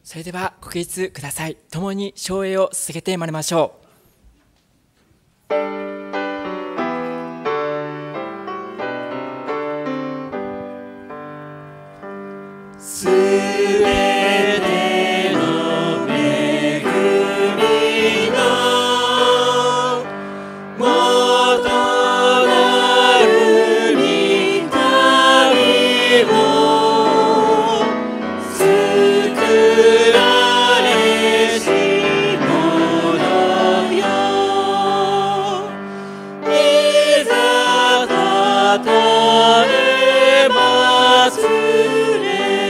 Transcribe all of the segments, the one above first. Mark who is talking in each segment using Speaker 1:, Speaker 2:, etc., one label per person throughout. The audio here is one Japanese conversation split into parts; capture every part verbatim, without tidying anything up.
Speaker 1: それではご起立ください。共に唱詠を捧げてまいりましょう。すべての恵みの元なる御神を救られし者よ、いざたたえますれ。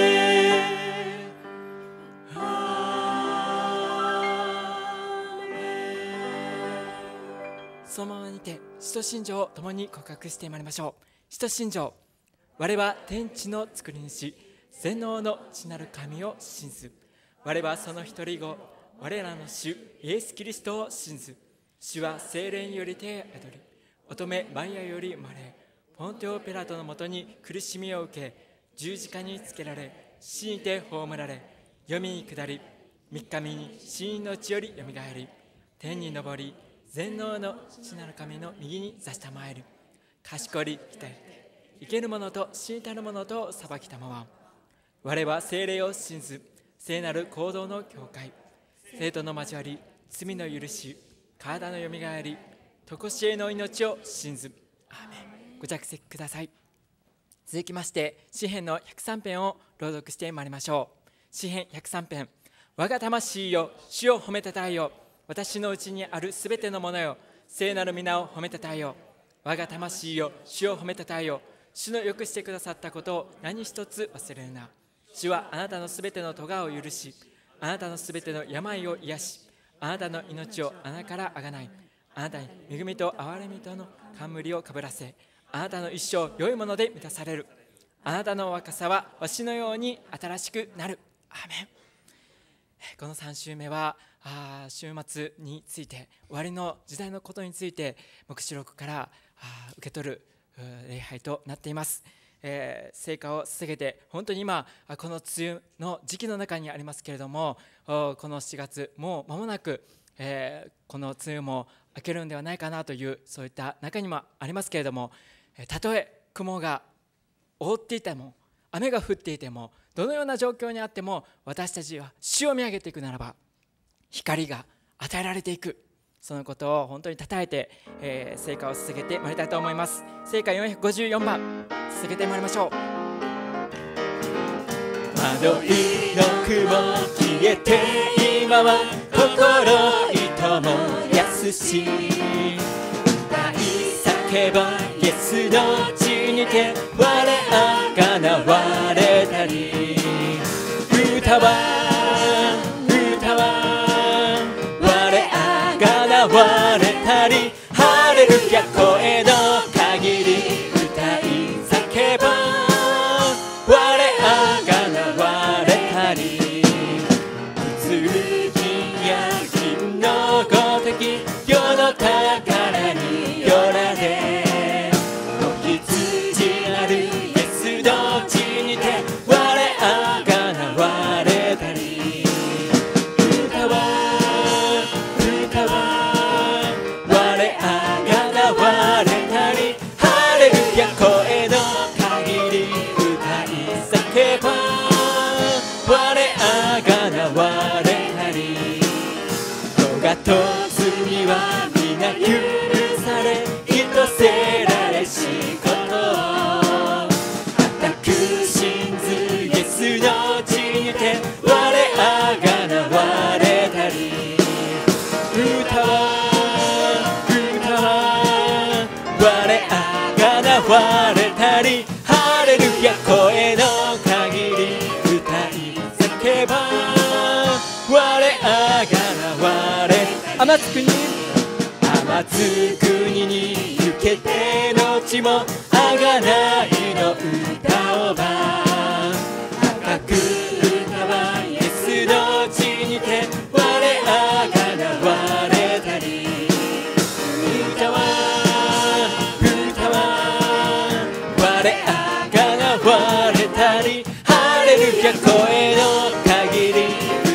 Speaker 1: そのままにて使徒信条を共に告白してまいりましょう。使徒信条。我は天地の作り主、全能の父なる神を信ず。我はその一人子、我らの主イエス・キリストを信ず。主は聖霊によりて宿り、乙女マリアより生まれ、ポンテオ・ピラトのもとに苦しみを受け、十字架につけられ、死にて葬られ、読みに下り、三日目に死人のうちよりよみがえり、天に昇り、全能の父なる神の右に座したまえる。賢り鍛えて生ける者と死にたる者と裁きたまわ。我は聖霊を信ず、聖なる行動の教会、生徒の交わり、罪の許し、体のよみがえり、常しえの命を信ず。アーメン。ご着席ください。続きまして詩編のひゃくさん編を朗読してまいりましょう。詩編ひゃくさん編。我が魂よ、主を褒めたたえよ。私のうちにあるすべてのものよ、聖なる皆を褒めたたえよ。我が魂よ、主を褒めたたえよ。主のよくしてくださったことを何一つ忘れるな。主はあなたのすべての咎を許し、あなたのすべての病を癒し、あなたの命を穴からあがない、あなたに恵みと憐れみとの冠をかぶらせ、あなたの一生良いもので満たされる。あなたの若さはわしのように新しくなる。アーメン。このさん週目はあ週末について、終わりの時代のことについて黙示録からあ受け取る礼拝となっています。えー、聖歌を捧げて、本当に今この梅雨の時期の中にありますけれども、このしがつもう間もなく、えー、この梅雨も明けるんではないかなという、そういった中にもありますけれども、たとえ雲が覆っていても、雨が降っていても、どのような状況にあっても、私たちは主を見上げていくならば光が与えられていく。そのことを本当にたたえて、えー、聖歌を捧げてまいりたいと思います。聖歌よんひゃくごじゅうよんばん捧げてまいりましょう。惑いの雲消えて、今は心糸も安し、歌い叫ばイエスの地にて、我あがなわれたり、歌は歌はわれたり、ハレルヤ声の限り歌い叫ば、我あがなわれたり、剣や金のごとき世の宝によられ、子羊なるイエスの地にて、我あがなわれたり、歌は歌はわれたり、ハレルヤ声の限り歌い叫ば、我あがなわれたり、咎と罪は皆許され、許せられしことを固く信ず、イエスの地にて我あがなわれたり、歌はわれたり、ハレルヤ声の限り歌い叫ば、我あがなわれ、天津国天津国に行けて、のちもあがないの歌おば、高く歌はイエスの地にて、我あがなわれたり、歌はわれたり、ハレルヤ声の限り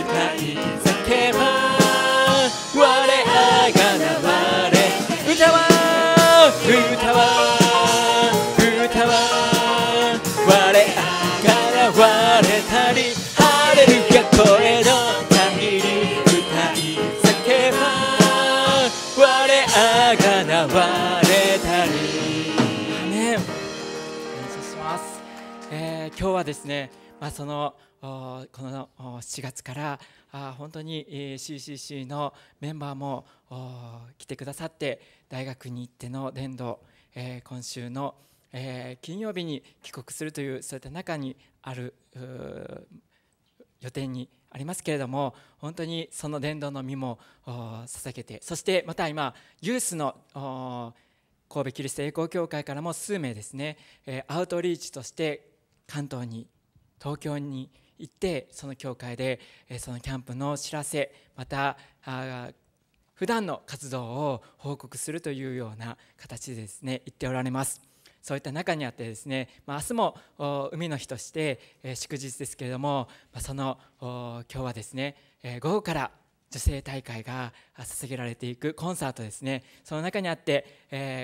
Speaker 1: が現れたり、ハレルヤ声の限り歌い叫ば、我あがなわれたり。アーメン。感謝します。えー、今日はですね、まあ、そのこのしちがつからあ本当に シーシーシー のメンバーも来てくださって、大学に行っての伝道、えー、今週の、えー、金曜日に帰国するという、そういった中にある予定にありますけれども、本当にその伝道の実も捧げて、そしてまた今ユースの神戸キリスト栄光教会からも数名ですね、アウトリーチとして関東に、東京に行って、その教会でそのキャンプの知らせ、また普段の活動を報告するというような形でですね、言っておられます。そういった中にあってですね、まあ、明日も海の日として祝日ですけれども、その今日はですね、午後から女性大会が捧げられていくコンサートですね。その中にあって、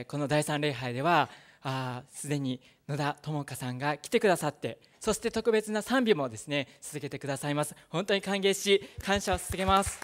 Speaker 1: このだいさん礼拝ではすでに野田智香さんが来てくださって、そして特別な賛美もですね続けてくださいます。本当に歓迎し感謝を捧げます。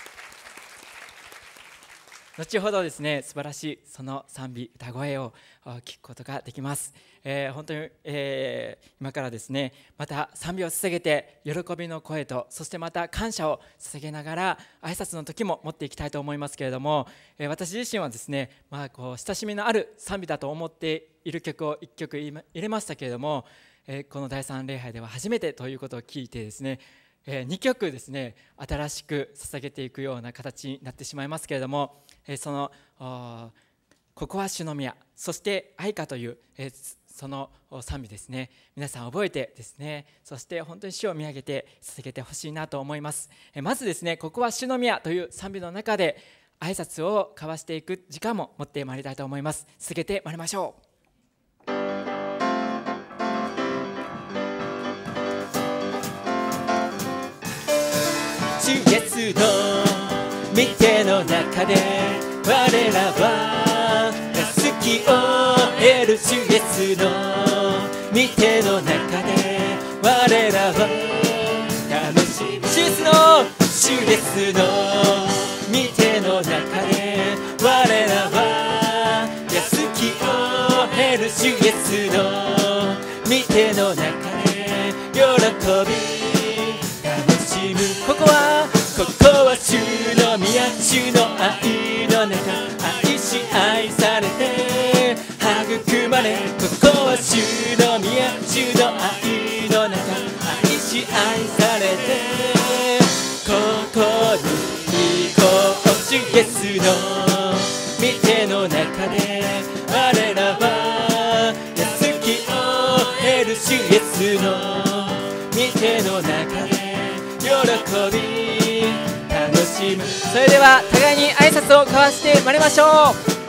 Speaker 1: 後ほどですね、素晴らしいその賛美歌声を聞くことができます。えー、本当に、えー、今からですね、また賛美を捧げて、喜びの声と、そしてまた感謝を捧げながら挨拶の時も持っていきたいと思いますけれども、えー、私自身はですね、まあ、こう親しみのある賛美だと思っている曲をいっきょく入れましたけれども、えー、このだいさん礼拝では初めてということを聞いてですね、にきょくですね新しく捧げていくような形になってしまいますけれども、そのここは主の宮、そして愛歌というその賛美ですね、皆さん覚えてですね、そして本当に主を見上げて捧げてほしいなと思います。まずですね、ここは主の宮という賛美の中で挨拶を交わしていく時間も持ってまいりたいと思います。続けてまいりましょう。主イエスの御手の中で我らは救いを得る。主イエスの御手の中で我らは楽しみ。主イエスの主イエスの御手の中で我らは救いを得る。主イエスの御手の中で喜びここはここは主の宮、主の愛の中、愛し愛されて育まれ。ここは主の宮、主の愛の中、愛し愛されてここに行こう。主イエスの御手の中で我らは救いを得る。主イエスの御手の中で喜び楽しむ。それでは互いに挨拶を交わしてまいりましょう。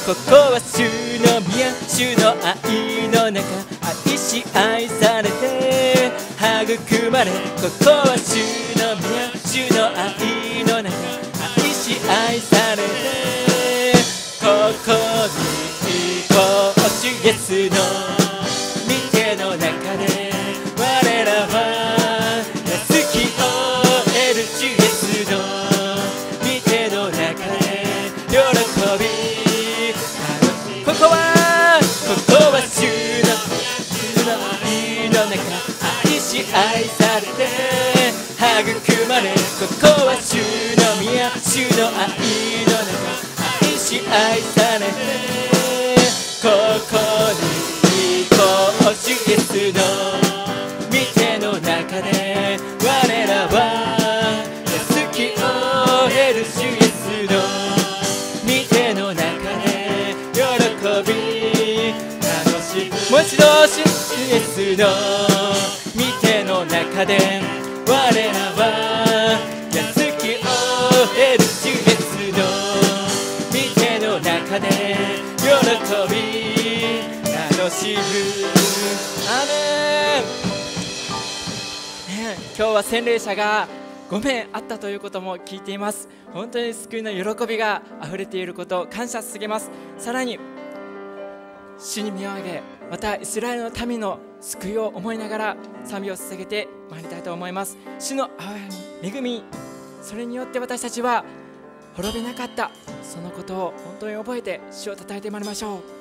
Speaker 1: ここは主の宮、主の愛の中、愛し愛されて育まれ。ここは主の宮、主の愛の中、愛し愛されて、ここに行こう。主イエスの御手の中で我らは救いを得る。主イエスの御手の中で喜び。ここはここは主の主の愛の中、愛し愛されて育まれ。ここは主の宮、主の愛の中、愛し愛されて、ここに行こう。主イエスの御手の中で我らは救いを得る。主イエスの御手の中で喜び楽しむ。もう一度、主イエスの御手の中で我らは救いを得る。主イエスの御手の中で喜び楽しむ。アーメン、ね、今日は洗礼者がごめんあったということも聞いています。本当に救いの喜びがあふれていることを感謝します。さらに主に身を上げ、またイスラエルの民の救いを思いながら賛美を捧げてまいりたいと思います。主の恵み、それによって私たちは滅びなかった、そのことを本当に覚えて主をたたえてまいりましょう。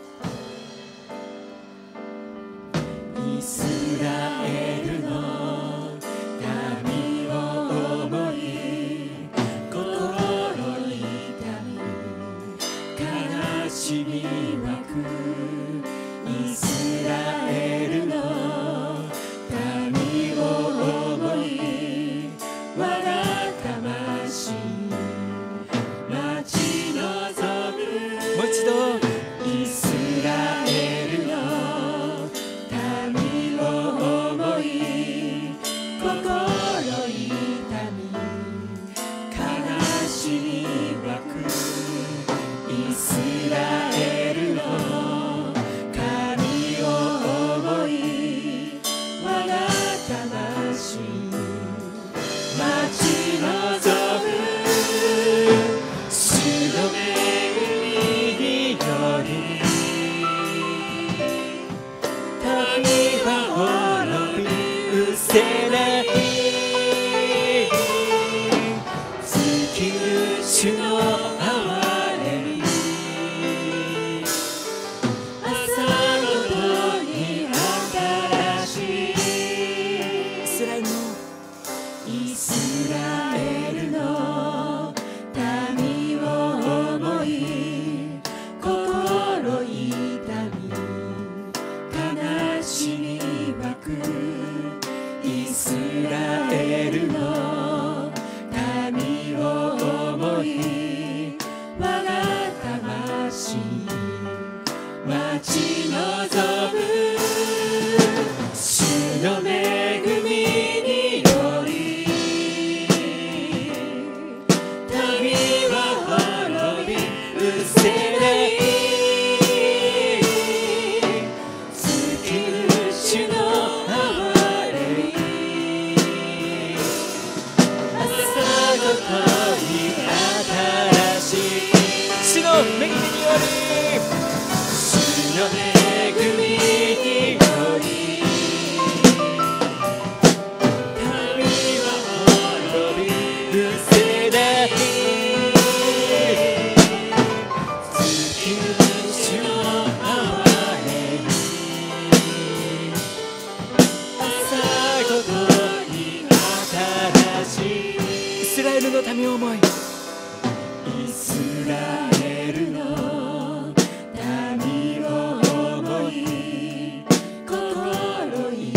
Speaker 1: イスラエルの民を思い、心痛み悲しみ湧く。イスラエルの民を思い、我が魂待ち望む。もう一度、イスラエルの民を思い、心痛み悲しみ湧く。イスラエルの神を思い、我が魂待ち望む。主の恵みにより民は滅び失せない。尽きる主の憐れみ、朝ごとに新しい。イスラエルのイスラエルの民を思い、心痛み悲しみ湧く。イスラエルの民を思い、我が魂待ち望む。主の恵みにより民は滅び失せない。尽きる主の憐れみ、朝ごとに新しい。主の恵みにより、主の恵みにより民は滅び失せない。尽きる主の憐れみ、朝ごとに新しい。イスラエルの民を思い、イスラエルの民を思い、心痛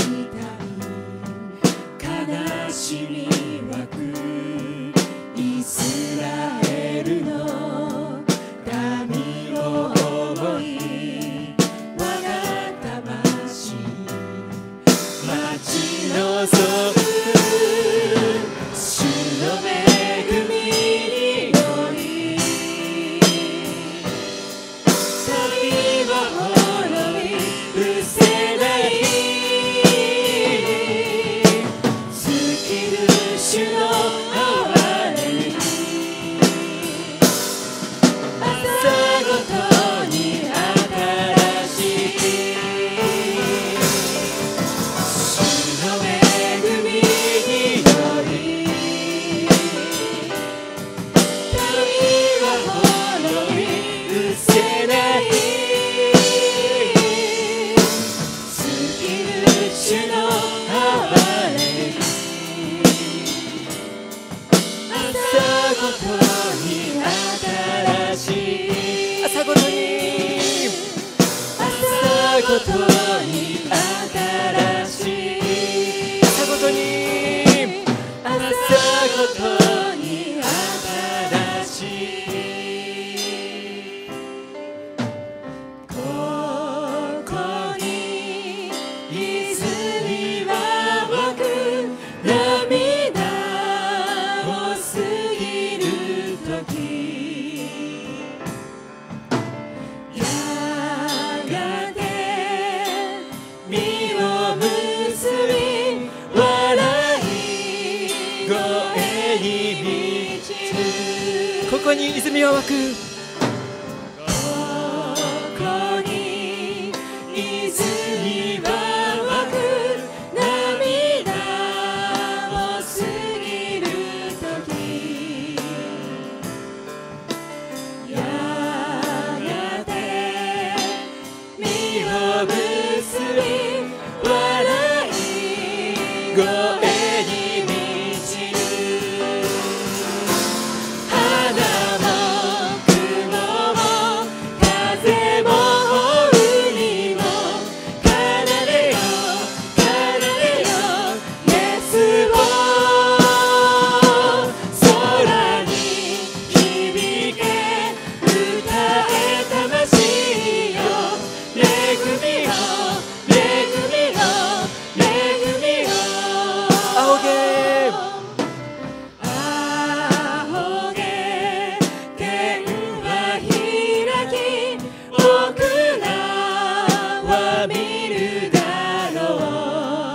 Speaker 1: み悲しみ湧く。イスラエルの民を思い、我が魂待ち望む。主の恵みにより民こに泉は湧く。
Speaker 2: ここに泉は湧く。涙を過ぎる時、やがて身を結び笑い声に満ちる。花も雲も風も海も奏でよ奏でよイエスを。空に響け歌え魂よ。恵みよ恵みよ恵みよ。
Speaker 1: 仰げ
Speaker 2: 仰げ天は開き、僕らは見るだろ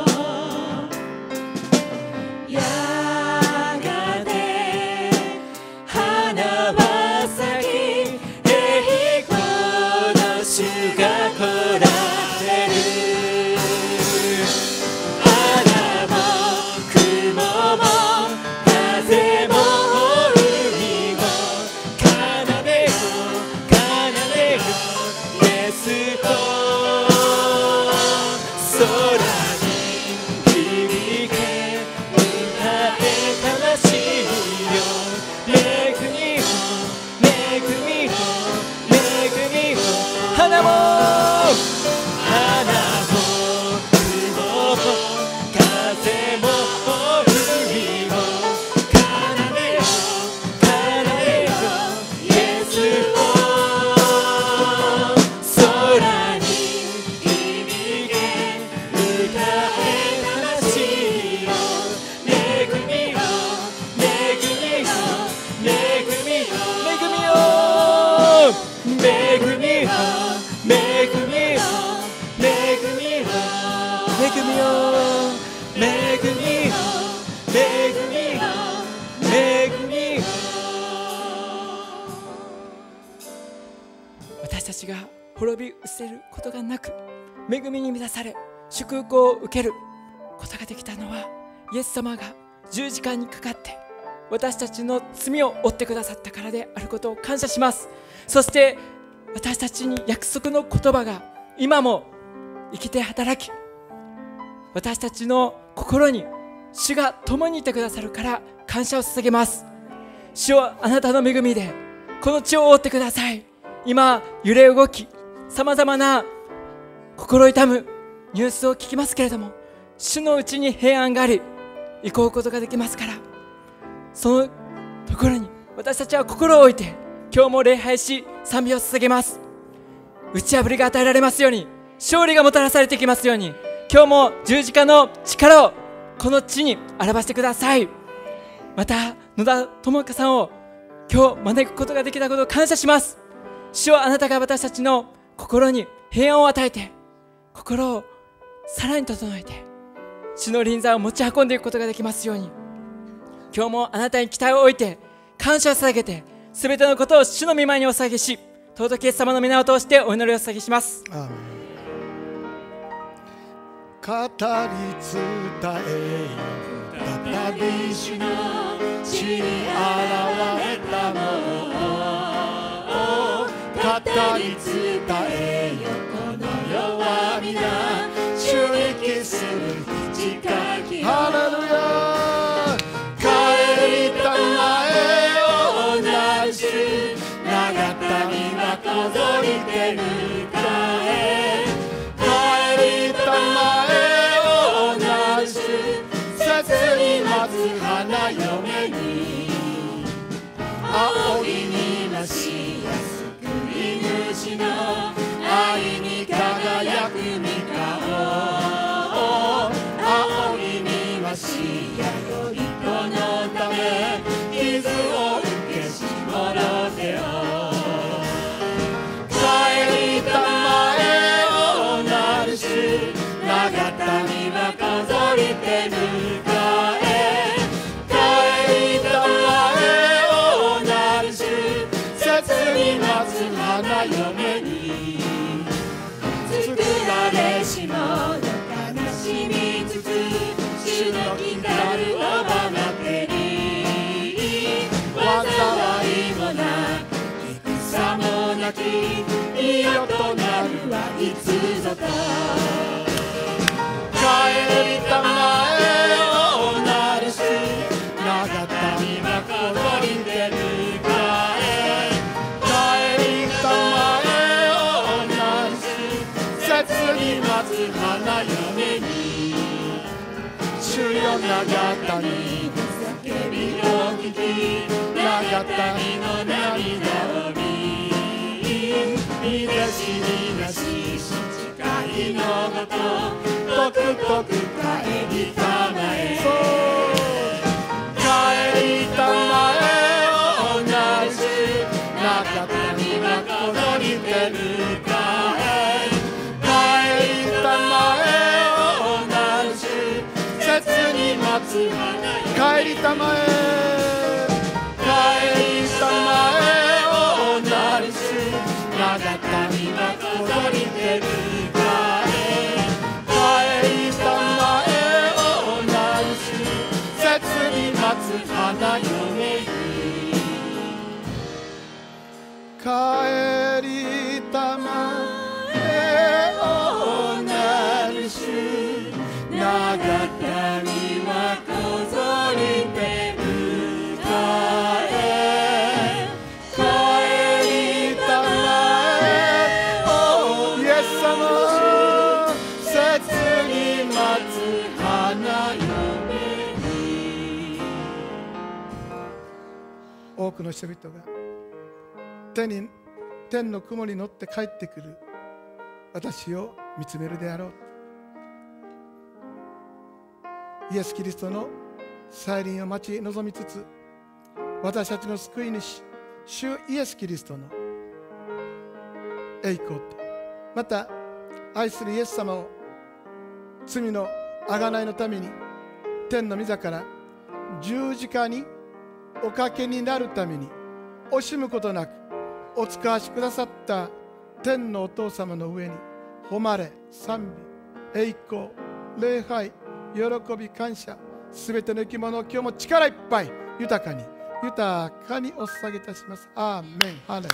Speaker 2: う。やがて花は咲き、栄光の主が来られる。花も雲も風も海も奏でよ奏でよイエスと。空に響け歌え魂よ。恵みよ恵みよ恵みよ。
Speaker 1: 花も
Speaker 2: 花も雲も風も海も奏でよ奏でよイエスを。空に響け歌え魂よ。恵みよ恵みよ恵みよ
Speaker 1: 恵みよ
Speaker 2: 恵みよ恵みよ恵みよ
Speaker 1: 恵みよ
Speaker 2: 恵みよ恵みよ恵みよ。
Speaker 1: 私たちが滅び失せることがなく、恵みに満たされ祝福を受けることができたのは、イエス様が十字架にかかって私たちの罪を負ってくださったからであることを感謝します。そして私たちに約束の言葉が今も生きて働き、私たちの心に主が共にいてくださるから感謝を捧げます。主よ、あなたの恵みでこの地を覆ってください。今揺れ動き、さまざまな心痛むニュースを聞きますけれども、主のうちに平安があり、行こうことができますから、そのところに私たちは心を置いて今日も礼拝し賛美を捧げます。打ち破りが与えられますように、勝利がもたらされてきますように、今日も十字架の力をこの地に表してください。また野田智香さんを今日招くことができたことを感謝します。主はあなたが私たちの心に平安を与えて、心をさらに整えて主の臨在を持ち運んでいくことができますように、今日もあなたに期待を置いて感謝を捧げて、すべてのことを主の御前にお捧げし、尊きイエス様の皆を通してお祈りをお捧げします。
Speaker 3: アーメン。語り伝えよ再び主の地に現れたものを、語り伝えよこの世は皆主に帰する近き。ハレルヤ。帰りたまえを同じ主、長田にはこぞりてるかえ。帰りたまえを同じ主、切に待つ花嫁に、仰ぎにましや救い主の愛に輝く御顔。仰ぎにましやよい子のため傷を受けしもろてよ。帰りたまえをなる主、長田にはこぞりてるかえ。帰りたまえをなる主、 待つ花嫁に主よ長谷叫びを聞き長谷の涙を見みなしみなし誓いのごととくとく帰りたまえ帰りたまえおなるし長谷はこりてるかえ帰りたまえおなるし切に待つ帰りたまえ帰りたまえおなるし長谷はこりてるかえ帰りたまえおなるし切に待つ花嫁に帰りたまえおなるし長谷はこぞりてるかえ帰りたまえおイエス様切に待つ花嫁に多くの人々が天に天の雲に乗って帰ってくる私を見つめるであろう。イエス・キリストの再臨を待ち望みつつ私たちの救い主主イエス・キリストの栄光とまた愛するイエス様を罪の贖いのために天の御座から十字架におかけになるために惜しむことなくお使わしくださった天のお父様の上に誉れ賛美栄光礼拝喜び感謝すべての生き物を今日も力いっぱい豊かに豊かにお捧げいたします。アーメンハレル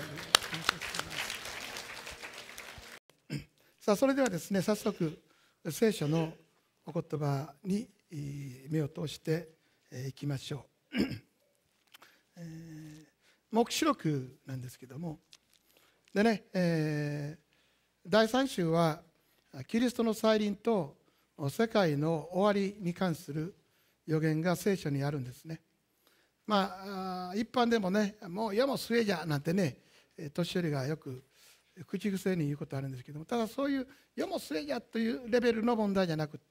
Speaker 3: ヤ。さあそれではですね早速聖書のお言葉に目を通していきましょう。えー黙示録なんですけどもでね、えー、だいさん週はキリストの再臨と世界の終わりに関する予言が聖書にあるんですね。まあ一般でもねもう世も末じゃなんてね年寄りがよく口癖に言うことあるんですけどもただそういう世も末じゃというレベルの問題じゃなくって、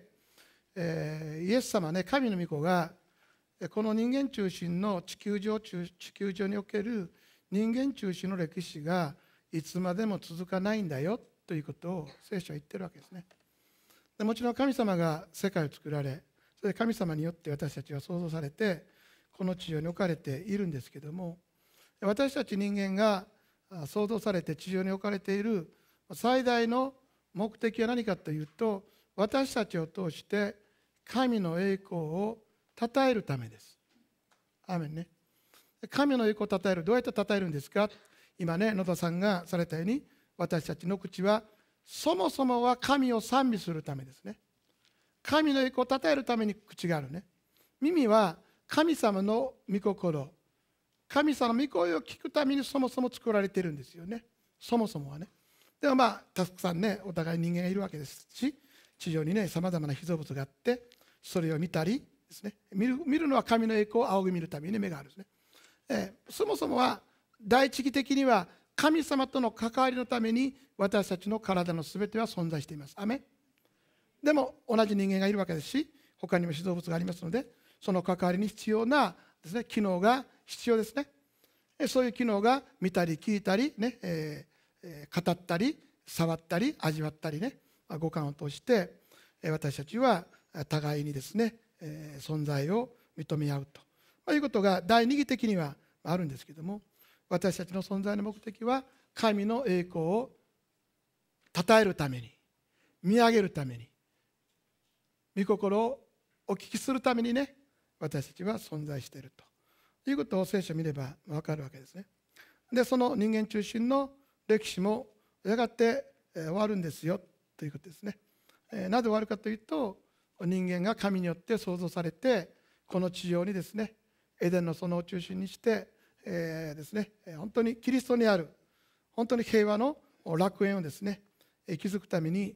Speaker 3: えー、イエス様ね神の御子がこの人間中心の地球上地球上における人間中心の歴史がいつまでも続かないんだよということを聖書は言ってるわけですね。でもちろん神様が世界を作られそれで神様によって私たちは創造されてこの地上に置かれているんですけども私たち人間が創造されて地上に置かれている最大の目的は何かというと私たちを通して神の栄光を称えるためです。アーメンね。神の栄光を称える。どうやって称えるんですか。今ね野田さんがされたように私たちの口はそもそもは神を賛美するためですね。神の栄光を称えるために口があるね。耳は神様の御心神様の御声を聞くためにそもそも作られているんですよね。そもそもはね。でもまあたくさんねお互い人間がいるわけですし地上にねさまざまな被造物があってそれを見たりですね、見る、見るのは神の栄光を仰ぎ見るために、ね、目があるんですね、えー、そもそもは第一義的には神様との関わりのために私たちの体のすべては存在しています。アメン。でも同じ人間がいるわけですし他にも被造物がありますのでその関わりに必要なですね、機能が必要ですね。そういう機能が見たり聞いたり、ねえー、語ったり触ったり味わったりね五感を通して私たちは互いにですね存在を認め合うということが第二義的にはあるんですけども私たちの存在の目的は神の栄光を称えるために見上げるために御心をお聞きするためにね私たちは存在しているということを聖書を見れば分かるわけですね。でその人間中心の歴史もやがて終わるんですよということですね。なぜ終わるかというと人間が神によって創造されてこの地上にですねエデンの園を中心にして、えー、ですね本当にキリストにある本当に平和の楽園をですね築くために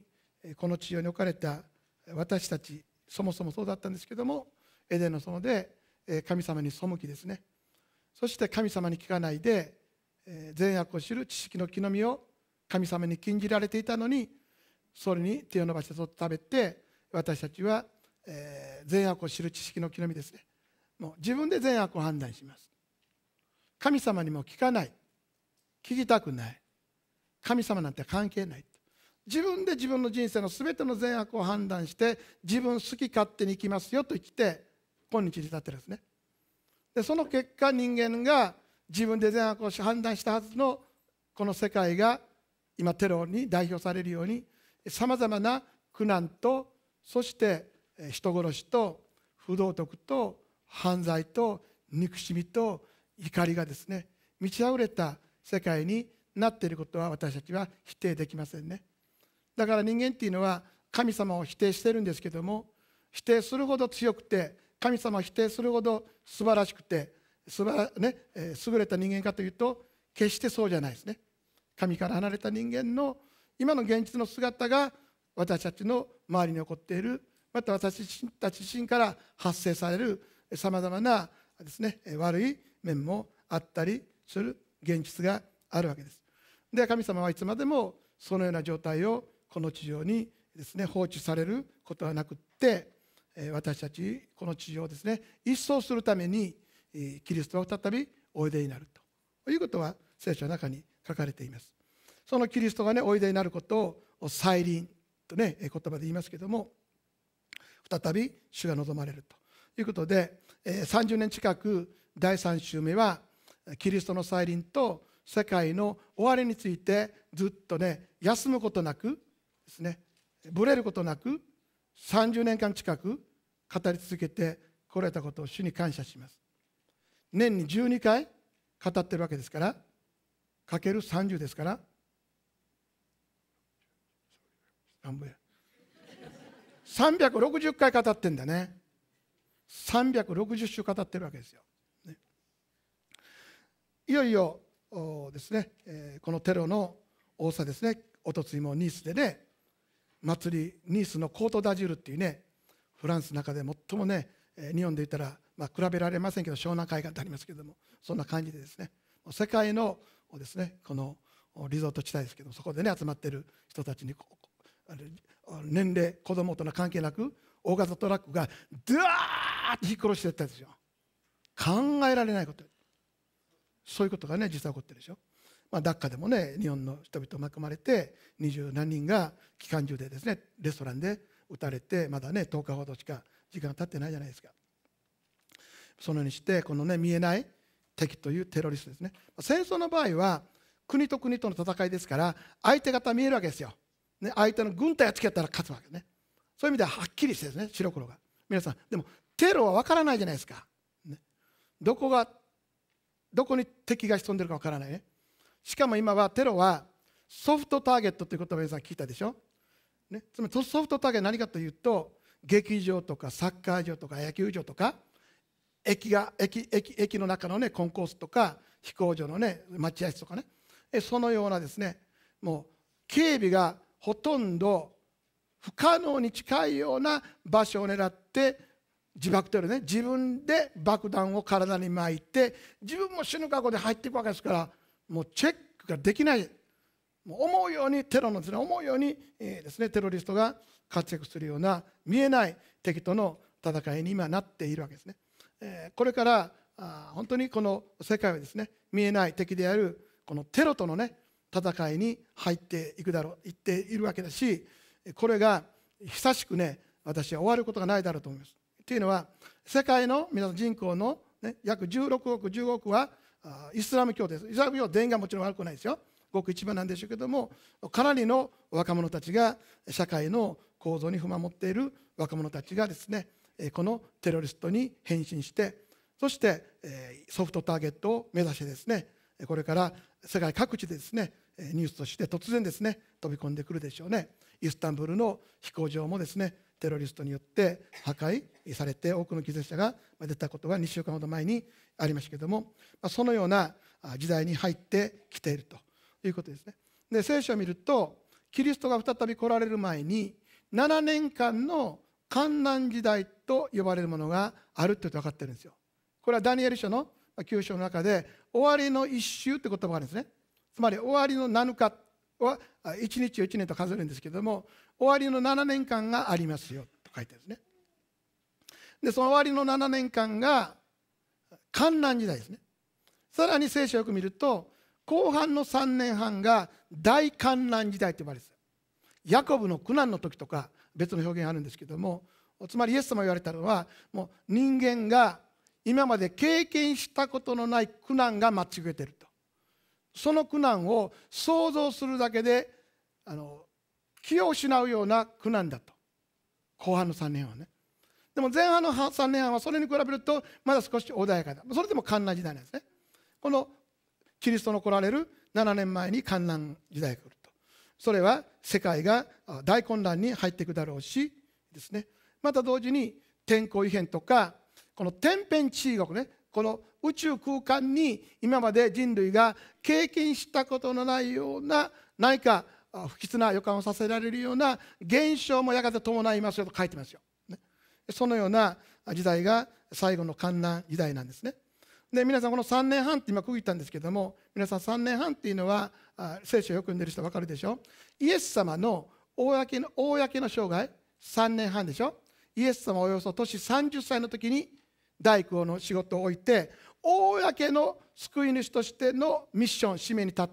Speaker 3: この地上に置かれた私たち、そもそもそうだったんですけども、エデンの園で神様に背きですね、そして神様に聞かないで善悪を知る知識の木の実を神様に禁じられていたのに、それに手を伸ばしてそっと食べて、私たちは善悪を知る知識の木の実ですね、もう自分で善悪を判断します。神様にも聞かない、聞きたくない、神様なんて関係ない、自分で自分の人生のすべての善悪を判断して自分好き勝手に生きますよと言って今日に至ってるんですね。でその結果、人間が自分で善悪を判断したはずのこの世界が今テロに代表されるように、さまざまな苦難と、そして人殺しと不道徳と犯罪と憎しみと怒りがですね、満ち溢れた世界になっていることは私たちは否定できませんね。だから人間っていうのは神様を否定してるんですけども、否定するほど強くて、神様を否定するほど素晴らしくてすば、ね、優れた人間かというと決してそうじゃないですね。神から離れた人間の今の現実の姿が私たちの周りに起こっている、また私たち自身から発生されるさまざまなですね、悪い面もあったりする現実があるわけです。で、神様はいつまでもそのような状態をこの地上にですね放置されることはなくって、私たちこの地上をですね一掃するためにキリストは再びおいでになるということは聖書の中に書かれています。そのキリストがねおいでになることを再臨とね言葉で言いますけども、再び主が望まれるということで、さんじゅうねん近くだいさん週目はキリストの再臨と世界の終わりについてずっとね休むことなくですね、ぶれることなくさんじゅうねんかん近く語り続けてこられたことを主に感謝します。年にじゅうにかい語ってるわけですから、かけるさんじゅうですからさんびゃくろくじゅっかい語ってんだね。さんびゃくろくじゅっ週語ってるわけですよ、ね、いよいよですね、えー、このテロの多さですね、おとついもニースでね、祭りニースのコートダジュールっていうね、フランスの中で最もね、日本で言ったら、まあ、比べられませんけど湘南海岸ってありますけども、そんな感じでですね、世界のですねこのリゾート地帯ですけど、そこでね集まっている人たちに年齢子供大人関係なく大型トラックがドワーッと引っ殺していったんですよ。考えられないこと、そういうことがね実際起こってるでしょ。まあ、ダッカでもね日本の人々巻き込まれて二十何人が機関銃でですねレストランで撃たれて、まだねとおかほどしか時間が経ってないじゃないですか。そのようにしてこのね見えない敵というテロリストですね。戦争の場合は国と国との戦いですから相手方見えるわけですよ、ね、相手の軍隊がつけたら勝つわけね。そういう意味でははっきりしてですね、白黒が。皆さんでもテロは分からないじゃないですか、ね、どこがどこに敵が潜んでるか分からないね。しかも今はテロはソフトターゲットという言葉を皆さん聞いたでしょ、ね、つまりソフトターゲットは何かというと、劇場とかサッカー場とか野球場とか駅が 駅, 駅, 駅の中の、ね、コンコースとか飛行場の、ね、待合室とかね、そのようなですね、もう警備がほとんど不可能に近いような場所を狙って自爆テロね、自分で爆弾を体に巻いて自分も死ぬ覚悟で入っていくわけですから、もうチェックができない、もう思うようにテロのですね、思うように、えーですね、テロリストが活躍するような見えない敵との戦いに今なっているわけですね。えー、これからあ本当にこの世界はですね、見えない敵であるこのテロとのね戦いに入っていくだろう、言っているわけだし、これが久しくね私は終わることがないだろうと思います。というのは世界の皆さん人口の、ね、約じゅうろくおくじゅうごおくはイスラム教です。イスラム教伝がもちろん悪くないですよ、ごく一番なんでしょうけども、かなりの若者たちが社会の構造に不満を持っている若者たちがですね、このテロリストに変身して、そしてソフトターゲットを目指してですね、これから世界各地でですねニュースとして突然ですね飛び込んでくるでしょうね。イスタンブールの飛行場もですねテロリストによって破壊されて多くの犠牲者が出たことがにしゅうかんほど前にありましたけれども、そのような時代に入ってきているということですね。で聖書を見るとキリストが再び来られる前にななねんかんの患難時代と呼ばれるものがあるって分かってるんですよ。これはダニエル書のきゅう章の中で終わりの一週って言葉があるんですね。つまり終わりのなのかはいちにちをいちねんと数えるんですけども、終わりのななねんかんがありますよと書いてあるんですね。でその終わりのななねんかんが患難時代ですね。さらに聖書をよく見ると後半のさんねんはんが大患難時代と呼ばれている。ヤコブの苦難の時とか別の表現あるんですけども、つまりイエス様が言われたのは、もう人間が今まで経験したことのない苦難が待ち受けていると。その苦難を想像するだけであの気を失うような苦難だと。後半のさんねんはね。でも前半のさんねんはんはそれに比べるとまだ少し穏やかだ。それでも患難時代なんですね。このキリストの来られるななねんまえに患難時代が来ると。それは世界が大混乱に入っていくだろうしですね。また同時に天候異変とかこの天変地異国ね、この宇宙空間に今まで人類が経験したことのないような何か不吉な予感をさせられるような現象もやがて伴いますよと書いてますよ、ね、そのような時代が最後の患難時代なんですね。で皆さんこのさんねんはんって今区切ったんですけども、皆さんさんねんはんっていうのは聖書をよく読んでる人は分かるでしょ。イエス様の公の公の生涯さんねんはんでしょ。イエス様はおよそ年さんじゅっさいの時に大工の仕事を置いて公の救い主としてのミッション使命に立って、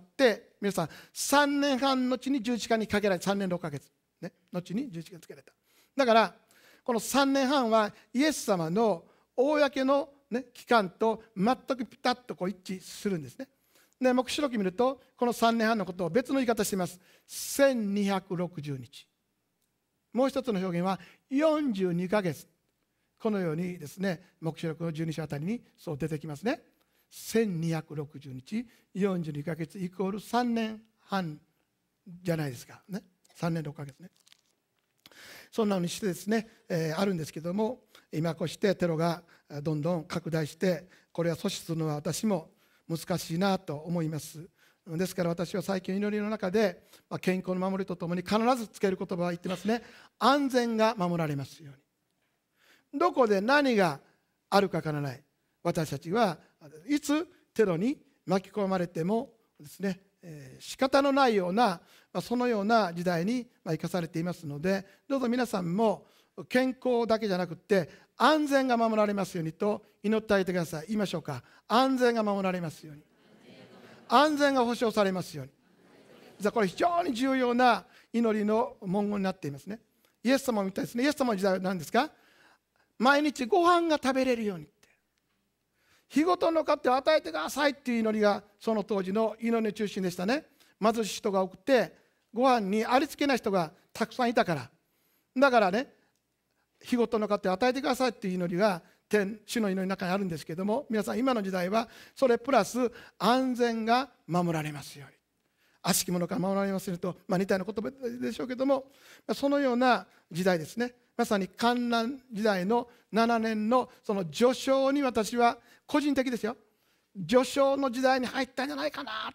Speaker 3: 皆さんさんねんはん後に十字架にかけられた。さんねんろっかげつ、ね、後に十字架につけられた。だからこのさんねんはんはイエス様の公の、ね、期間と全くピタッとこう一致するんですね。で黙示録見るとこのさんねんはんのことを別の言い方しています。せんにひゃくろくじゅうにち。もう一つの表現はよんじゅうにかげつ。このようにですね、黙示録のじゅうに章あたりにそう出てきますね。せんにひゃくろくじゅうにち、よんじゅうにかげつイコールさんねんはんじゃないですかね。さんねんろっかげつね。そんなのにしてですね、えー、あるんですけども、今こうしてテロがどんどん拡大して、これは阻止するのは私も難しいなと思います。ですから私は最近祈りの中で、まあ、健康の守りとともに必ずつける言葉は言ってますね。安全が守られますように。どこで何があるかわからない。私たちはいつテロに巻き込まれてもですね、えー、仕方のないような、まあ、そのような時代に生かされていますので、どうぞ皆さんも健康だけじゃなくって安全が守られますようにと祈ってあげてください。言いましょうか。安全が守られますように。安全が保証されますように。実はこれ非常に重要な祈りの文言になっていますね。イエス様みたいですね。イエス様の時代は何ですか。毎日ご飯が食べれるようにって、日ごとの糧を与えてくださいっていう祈りがその当時の祈りの中心でしたね。貧しい人が多くてご飯にありつけない人がたくさんいたから、だからね、日ごとの糧を与えてくださいっていう祈りが天主の祈りの中にあるんですけども、皆さん今の時代はそれプラス安全が守られますように、悪しき者から守られますようにと、まあ、似たような言葉でしょうけども、そのような時代ですね。まさに患難時代のななねんのその序章に、私は個人的ですよ、序章の時代に入ったんじゃないかなって、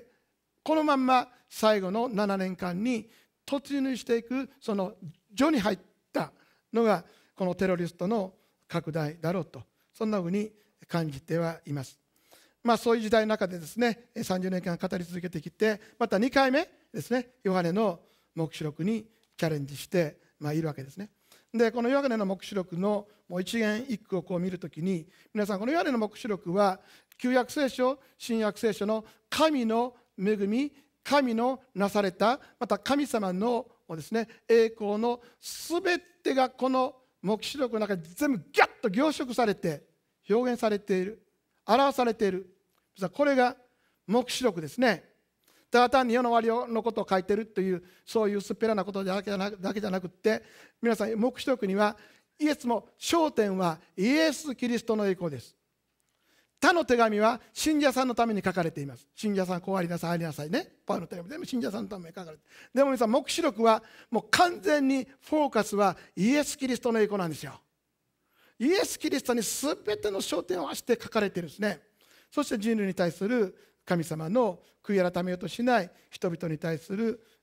Speaker 3: このまんま最後のななねんかんに突入していく、その序に入ったのがこのテロリストの拡大だろうと、そんなふうに感じてはいます。まあそういう時代の中でですね、さんじゅうねんかん語り続けてきて、またにかいめですね、ヨハネの黙示録にチャレンジしてまあいるわけですね。でこのヨハネの黙示録のもう一言一句をこう見るときに、皆さんこのヨハネの黙示録は旧約聖書新約聖書の神の恵み、神のなされた、また神様のですね栄光のすべてがこの黙示録の中で全部ギャッと凝縮されて表現されている、表されている。これが黙示録ですね。ただ単に世の終わりのことを書いているという、そういう薄っぺらなことだけじゃなく、だけじゃなくって、皆さん黙示録にはイエスも焦点はイエス・キリストの栄光です。他の手紙は信者さんのために書かれています。信者さんこうありなさい、ありなさいね。パウロの手紙全部信者さんのために書かれている。でも皆さん黙示録はもう完全にフォーカスはイエス・キリストの栄光なんですよ。イエス・キリストに全ての焦点を合わせて書かれているんですね。そして人類に対する神様の悔い改めようとしない人々に対する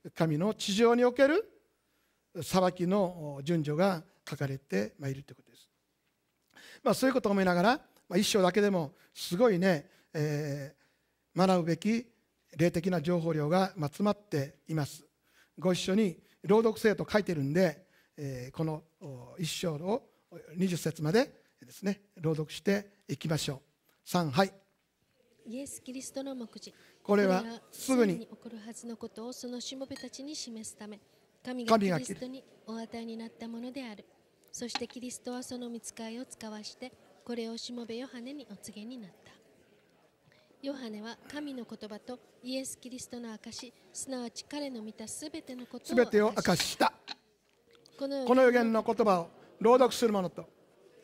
Speaker 3: 神の地上における裁きの順序が書かれているということです。まあ、そういうことを思いながら、まあ、一章だけでもすごいね、えー、学ぶべき霊的な情報量が詰まっています。ご一緒に朗読せよと書いてるんで、えー、この一章をにじゅっ節までですね、朗読していきましょう。さん、はい。
Speaker 2: イエス・キリストの目次。
Speaker 3: これはすぐに
Speaker 2: 起こるはずのことをそのしもべたちに示すため、神がキリストにお与えになったものである。そしてキリストはその御使いを使わして、これをしもべヨハネにお告げになった。ヨハネは神の言葉とイエス・キリストの証、すなわち彼の見たすべてのことを
Speaker 3: すべてを明かした。この預言の言葉を朗読する者と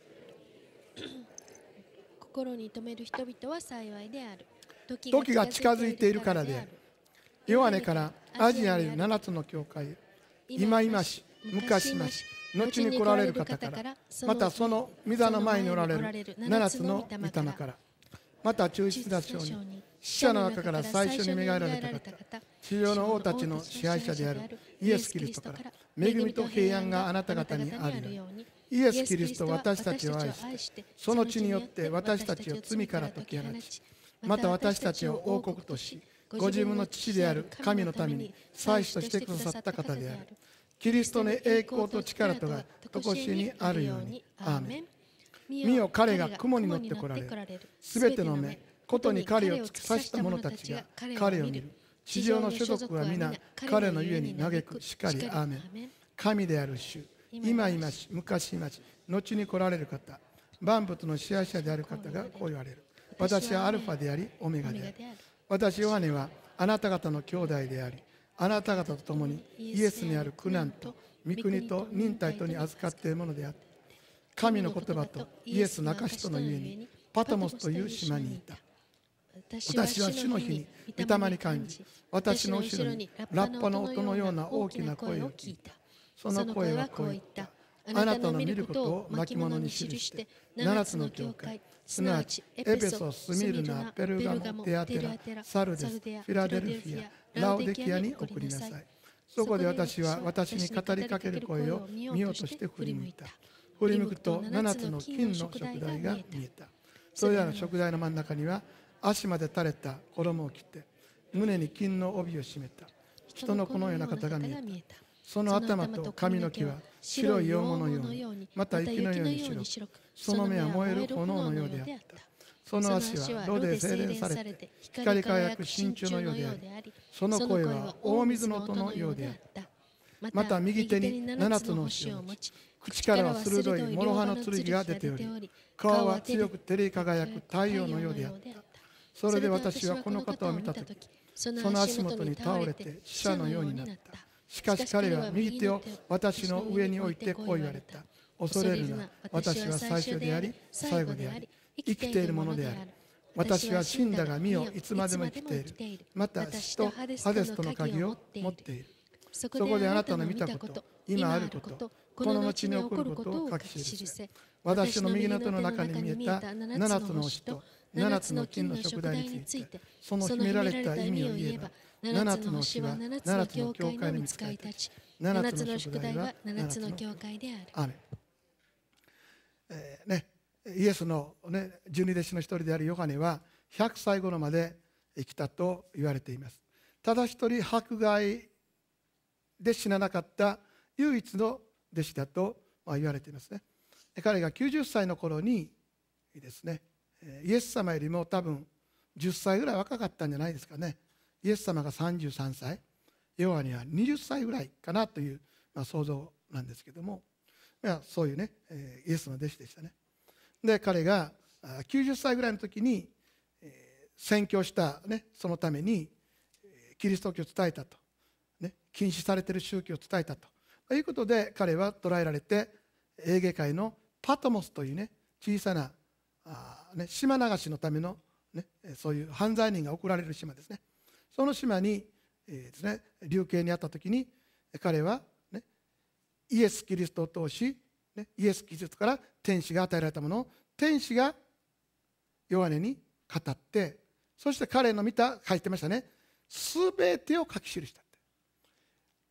Speaker 2: 心に留める人々は幸いである。
Speaker 3: 時が近づいているからである。ヨハネからアジアにある七つの教会、今今し、昔まし、後に来られる方から、またその御座の前におられる七つの御霊から、また中筆脱症に死者の中から最初に芽がえられた方、地上の王たちの支配者であるイエス・キリストから、恵みと平安があなた方にあるように、イエス・キリストは私たちを愛して、その血によって私たちを罪から解き放ち、また私たちを王国とし、ご自分の父である神のために祭司としてくださった方である。キリストの栄光と力とが常しえにあるように。アーメン。見よ、彼が雲に乗って来られる。すべての目、ことに彼を突き刺した者たちが彼を見る。地上の所属は皆彼のゆえに嘆くしかり。アーメン。神である主、今今し、昔今し、後に来られる方、万物の支配者である方がこう言われる。私はアルファであり、オメガである。私、ヨハネはあなた方の兄弟であり、あなた方と共にイエスにある苦難と御国と忍耐とに預かっているものであって、神の言葉とイエスの証とのゆえにパトモスという島にいた。私は主の日に御霊に感じ、私の後ろにラッパの音のような大きな声を聞いた。その声はこう言った。あなたの見ることを巻物に記して七つの教会、すなわちエペソ、スミルナ、ペルガモ、テアテラ、サルデス、フィラデルフィア、ラオデキアに送りなさい。そこで私は私に語りかける声を見ようとして振り向いた。振り向くと七つの金の食台が見えた。それらの食台の真ん中には足まで垂れた衣を着て、胸に金の帯を締めた人の子のような方が見えた。その頭と髪の毛は白い羊毛のように、また雪のように白く、その目は燃える炎のようであった。その足は炉で精錬されて光り輝く真鍮のようであり、その声は大水の音のようであった。また右手に七つの星を持ち、口からは鋭い諸刃の剣が出ており、顔は強く照り輝く太陽のようであった。それで私はこの方を見たとき、その足元に倒れて死者のようになった。しかし彼は右手を私の上に置いてこう言われた。恐れるな、私は最初であり最後であり、生きているものである。私は死んだが見よ、いつまでも生きている。また死とハデスとの鍵を持っている。そこであなたの見たこと、今あること、この後に起こることを書き記せ。私の右の手の中に見えた七つの星と七つの金の食台について、その秘められた意味を言えば、七つの星は七つの教会の御使いたち、七つの食台は七つの教会である。アーメン。えーね、イエスの、ね、十二弟子の一人であるヨハネはひゃくさい頃まで生きたと言われています。ただ一人迫害で死ななかった唯一の弟子だと言われていますね。彼がきゅうじゅっさいの頃にですね、イエス様よりも多分じゅっさいぐらい若かったんじゃないですかね。イエス様がさんじゅうさんさい、ヨハネはにじゅっさいぐらいかなという、まあ、想像なんですけども、まあ、そういうねイエスの弟子でしたね。で彼がきゅうじゅっさいぐらいの時に宣教した、ね、そのためにキリスト教を伝えたと、ね、禁止されている宗教を伝えたということで、彼は捕らえられてエーゲ海のパトモスというね小さなあ、ね、島流しのための、ね、そういう犯罪人が送られる島ですね。その島に、えーですね、流刑にあった時に彼は、ね、イエス・キリストを通し、ね、イエス・キリストから天使が与えられたものを天使がヨハネに語って、そして彼の見た書いてましたね、すべてを書き記したって。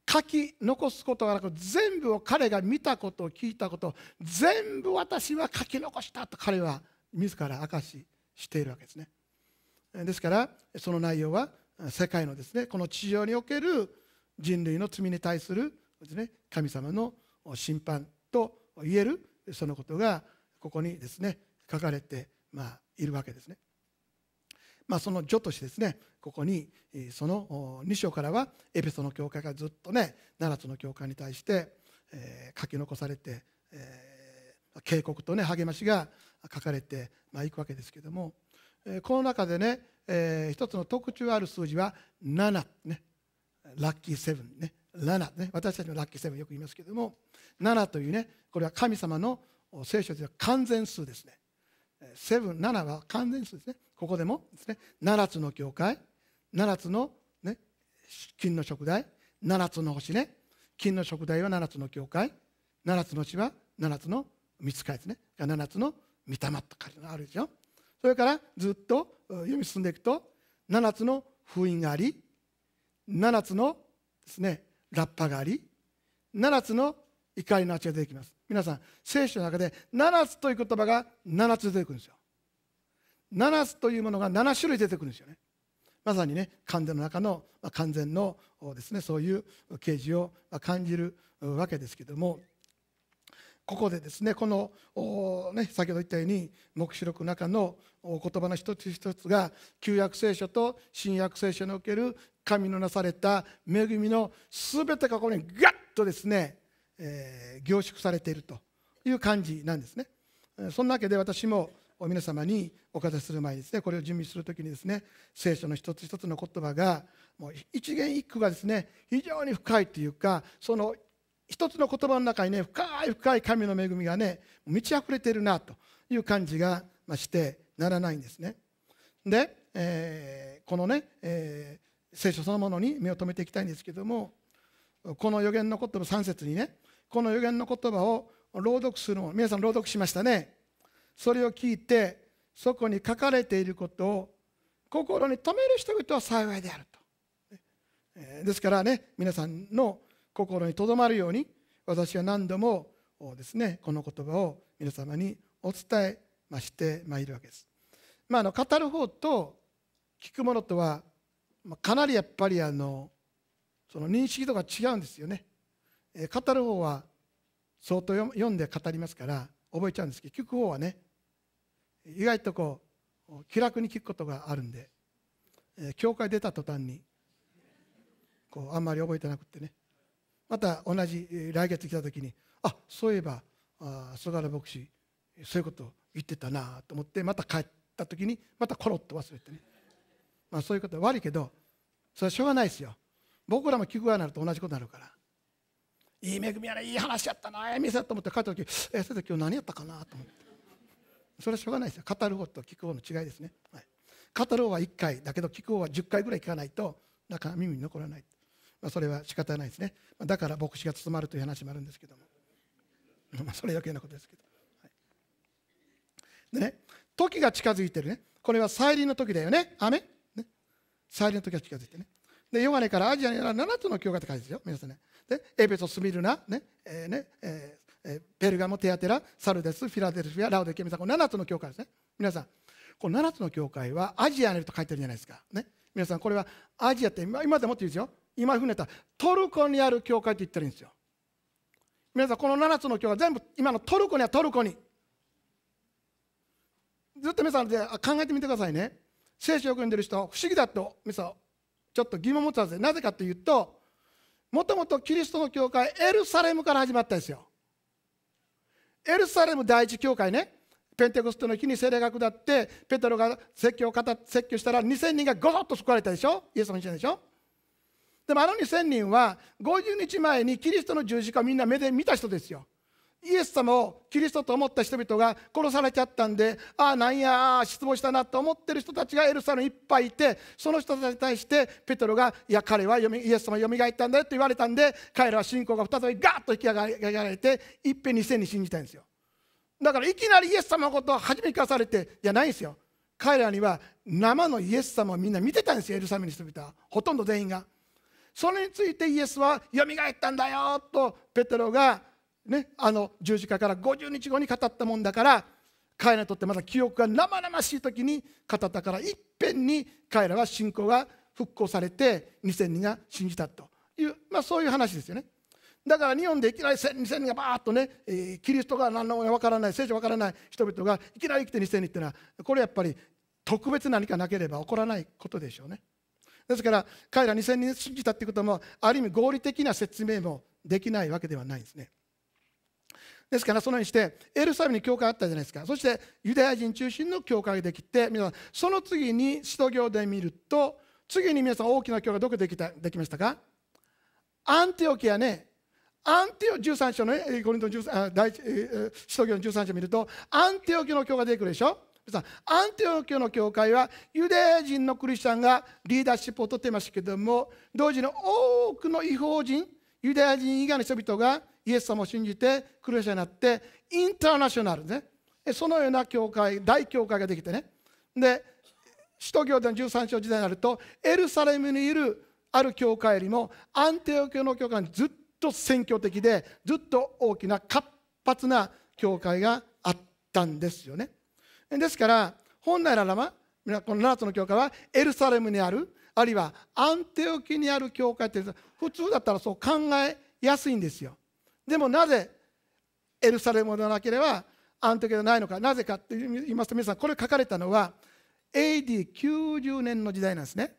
Speaker 3: 書き残すことがなく、全部を彼が見たことを聞いたことを全部私は書き残したと彼は自ら明かししているわけですね。ですからその内容は世界のですね、この地上における人類の罪に対するですね、神様の審判と言えるそのことがここにですね書かれてまあいるわけですね。まあ、その序としてですね、ここにそのに章からはエペソの教会がずっとねななつの教会に対して、えー、書き残されて、えー、警告とね励ましが書かれてまあいくわけですけども、えー、この中でね、えー、一つの特徴ある数字はななね、ラッキーセブンね、ななね、私たちのラッキーセブンよく言いますけども、ななというね、これは神様の聖書では完全数ですね。セブン、ななは完全数ですね。ここでもですね、ななつの教会、ななつの、ね、金の食台、ななつの星ね、金の食台はななつの教会、ななつの地はななつの御使いですね、ななつの御霊と書いてあるでしょ。それからずっと読み進んでいくと、ななつの封印があり、ななつのですねラッパがあり、ななつの怒りの足が出てきます。皆さん、聖書の中でななつという言葉がななつ出てくるんですよ。ななつというものがなな種類出てくるんですよね。まさにね、完全の中の完全のですね、そういう啓示を感じるわけですけども、ここでですね、この、ね、先ほど言ったように黙示録の中の言葉の一つ一つが旧約聖書と新約聖書における神のなされた恵みのすべてがここにガッとですね、えー、凝縮されているという感じなんですね。そんなわけで私も皆様におかけする前にですね、これを準備するときにですね、聖書の一つ一つの言葉がもう一言一句がですね非常に深いというか、その一つの言葉の中にね深い深い神の恵みがね満ち溢れているなという感じがしてならないんですね。で、えー、このね、えー、聖書そのものに目を留めていきたいんですけども、この預言の言葉さん節にね、この預言の言葉を朗読するのを皆さん朗読しましたね。それを聞いてそこに書かれていることを心に留める人々は幸いであると。ですからね、皆さんの心にとどまるように私は何度もですねこの言葉を皆様にお伝えましてまいるわけです。まあ、あの語る方と聞くものとはかなりやっぱりあのその認識とか違うんですよね。語る方は相当読んで語りますから覚えちゃうんですけど、聞く方はね意外とこう気楽に聞くことがあるんで、教会出た途端にこうあんまり覚えてなくってね、また同じ来月来た時にあそういえばあ菅原牧師そういうこと言ってたなと思ってまた帰った時にまたコロッと忘れてね、まあ、そういうことは悪いけどそれはしょうがないですよ。僕らも聞く側になると同じことになるから、いい恵みやね、いい話やったな、ええ店だと思って帰った時えそれで今日何やったかなと思って、それはしょうがないですよ。語る方と聞く方の違いですね、はい、語る方はいっかいだけど聞く方はじゅっかいぐらい聞かないとなかなか耳に残らない、まあ、それは仕方ないですね。だから牧師が務まるという話もあるんですけどもまあそれ余計なことですけど、はい、でね、時が近づいてるね、これは再臨の時だよね、雨ね、再臨の時が近づいてね、でヨハネからアジアにななつの教会って書いてですよ皆さんね。でエペソ、スミルナ、ねえーねえー、ペルガモ、テアテラ、サルデス、フィラデルフィア、ラオデケミサ、このななつの教会ですね。皆さんこのななつの教会はアジアにいると書いてるじゃないですか、ね、皆さんこれはアジアって今今でもって言うんですよ。今船ったらトルコにある教会って言ってるんですよ。皆さんこのななつの教会全部今のトルコにはトルコにずっと皆さんで考えてみてくださいね。聖書を読んでる人不思議だと皆さんちょっと疑問を持つはずで、なぜかというともともとキリストの教会エルサレムから始まったんですよ。エルサレム第一教会ね、ペンテコステの日に聖霊が下ってペテロが説教を語説教したらにせんにんがゴソッと救われたでしょ。イエス様にしたでしょ。でもあのにせんにんはごじゅうにちまえにキリストの十字架をみんな目で見た人ですよ。イエス様をキリストと思った人々が殺されちゃったんで、ああなんや失望したなと思ってる人たちがエルサレムにいっぱいいて、その人たちに対してペテロがいや彼はイエス様よみがえったんだよと言われたんで、彼らは信仰が再びガーッと引き上げられていっぺんにせんにん信じたんですよ。だからいきなりイエス様のことを初めに聞かされてじゃないんですよ。彼らには生のイエス様をみんな見てたんですよ。エルサレムの人々はほとんど全員が。 それについてイエスはよみがえったんだよとペテロが、ね、あの十字架からごじゅうにちごに語ったもんだから、彼らにとってまた記憶が生々しい時に語ったから、いっぺんに彼らは信仰が復興されてにせんにんが信じたという、まあ、そういう話ですよね。だから日本でいきなりにせんにんがバーッとね、えー、キリストが何の分からない、聖書分からない人々がいきなり来てにせんにんっていうのは、これやっぱり特別何かなければ起こらないことでしょうね。ですから彼らにせんにん信じたということも、ある意味合理的な説明もできないわけではないんですね。ですからそのようにしてエルサレムに教会あったじゃないですか。そしてユダヤ人中心の教会ができて、皆さんその次に使徒行伝見ると、次に皆さん大きな教会がどこでできたできましたか？アンティオキアね。アンティオじゅうさん章のね、コリントじゅうさん第一使徒行伝じゅうさん章を見ると、アンティオキアの教会が出てくるでしょ。アンティオキアの教会はユダヤ人のクリスチャンがリーダーシップをとっていましたけれども、同時に多くの異邦人、ユダヤ人以外の人々がイエス様を信じてクリスチャンになって、インターナショナルね、そのような教会、大教会ができてね。で、使徒行伝じゅうさん章時代になると、エルサレムにいるある教会よりもアンティオキアの教会にずっと宣教的で、ずっと大きな活発な教会があったんですよね。ですから本来ならばこのななつの教会はエルサレムにある、あるいはアンティオキアにある教会って普通だったらそう考えやすいんですよ。でもなぜエルサレムでなければアンティオキアでないのか。なぜかって言いますと、皆さんこれ書かれたのは エーディーきゅうじゅう 年の時代なんですね。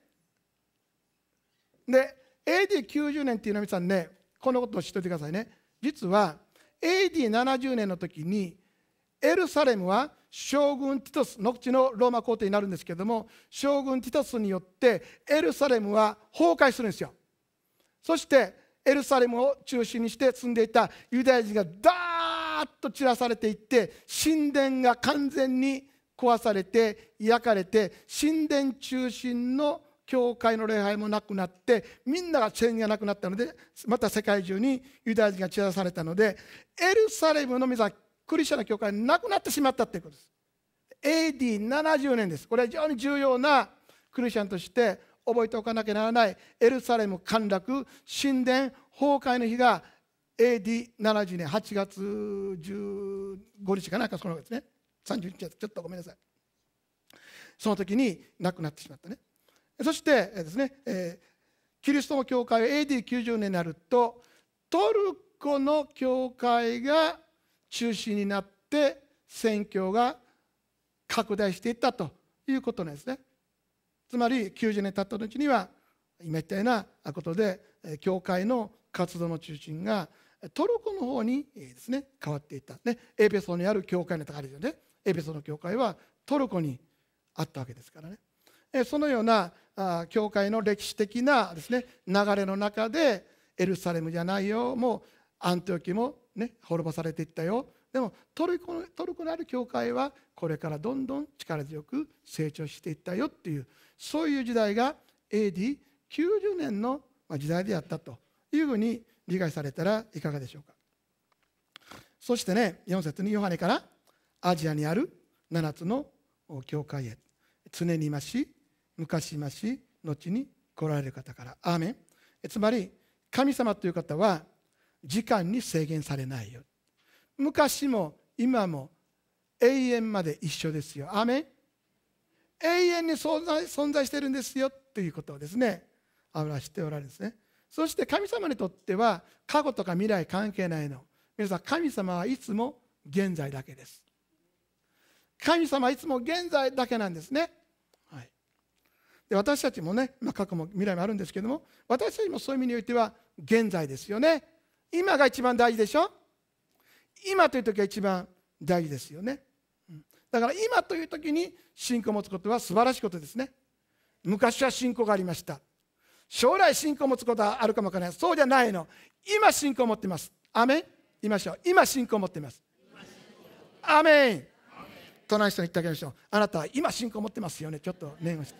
Speaker 3: で エーディーきゅうじゅう 年っていうのは皆さんね、このことを知っておいてくださいね。実は エーディーななじゅう 年の時にエルサレムは将軍ティトス、後のローマ皇帝になるんですけれども、将軍ティトスによってエルサレムは崩壊するんですよ。そしてエルサレムを中心にして住んでいたユダヤ人がダーッと散らされていって、神殿が完全に壊されて焼かれて、神殿中心の教会の礼拝もなくなって、みんなが権威がなくなったので、また世界中にユダヤ人が散らされたので、エルサレムの皆さんクリスチャンの教会がなくなってしまったということです。エーディーななじゅう 年です。これは非常に重要なクリスチャンとして覚えておかなきゃならない。エルサレム陥落、神殿崩壊の日が エーディーななじゅう 年はちがつじゅうごにちかなんかそのですね、さんじゅうにち、ちょっとごめんなさい。その時に亡くなってしまったね。そしてですね、えー、キリストの教会は エーディーきゅうじゅう 年になると、トルコの教会が中心になって宣教が拡大していったということなんですね。つまりきゅうじゅうねん経った後には今言ったようなことで、教会の活動の中心がトルコの方にですね変わっていった、ね、エペソにある教会の高いですよね。エペソの教会はトルコにあったわけですからね。そのような教会の歴史的なですね流れの中で、エルサレムじゃないよ、もうアンティオキもね滅ぼされていったよ、でもトルコのトルコのある教会はこれからどんどん力強く成長していったよっていう、そういう時代が エーディーきゅうじゅう 年の時代であったというふうに理解されたらいかがでしょうか。そしてね、よん節にヨハネからアジアにあるななつの教会へ常にいまし、昔いまし、後に来られる方から。アーメン。つまり神様という方は時間に制限されないよ。昔も今も永遠まで一緒ですよ。アーメン。永遠に存在、存在しているんですよということをですね、表しておられるんですね。そして神様にとっては過去とか未来関係ないの。皆さん、神様はいつも現在だけです。神様はいつも現在だけなんですね。はい、で私たちもね、まあ、過去も未来もあるんですけども、私たちもそういう意味においては現在ですよね。今が一番大事でしょ。今という時が一番大事ですよね。だから今という時に信仰を持つことは素晴らしいことですね。昔は信仰がありました。将来信仰を持つことはあるかもわからない。そうじゃないの。今信仰を持っています。アメン。言いましょう。今信仰を持っています。アメン。隣の人に言ってあげましょう。あなたは今信仰を持ってますよね。ちょっと念をして。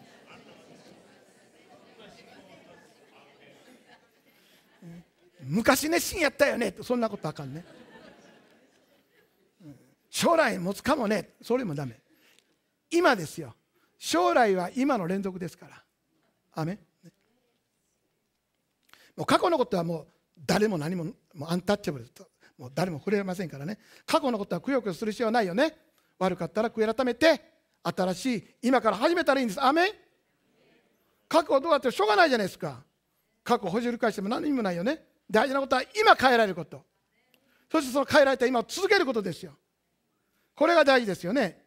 Speaker 3: 昔熱心やったよね。そんなことあかんね。将来持つかもね。それもダメ。今ですよ。将来は今の連続ですから。アメン。 もう過去のことはもう誰も何も、もうアンタッチャブルと、もう誰も触れませんからね。過去のことはくよくよする必要はないよね。悪かったら悔い改めて、新しい今から始めたらいいんです。アメン。過去はどうやってしょうがないじゃないですか。過去をほじり返しても何にもないよね。大事なことは今変えられること、そしてその変えられた今を続けることですよ。これが大事ですよね。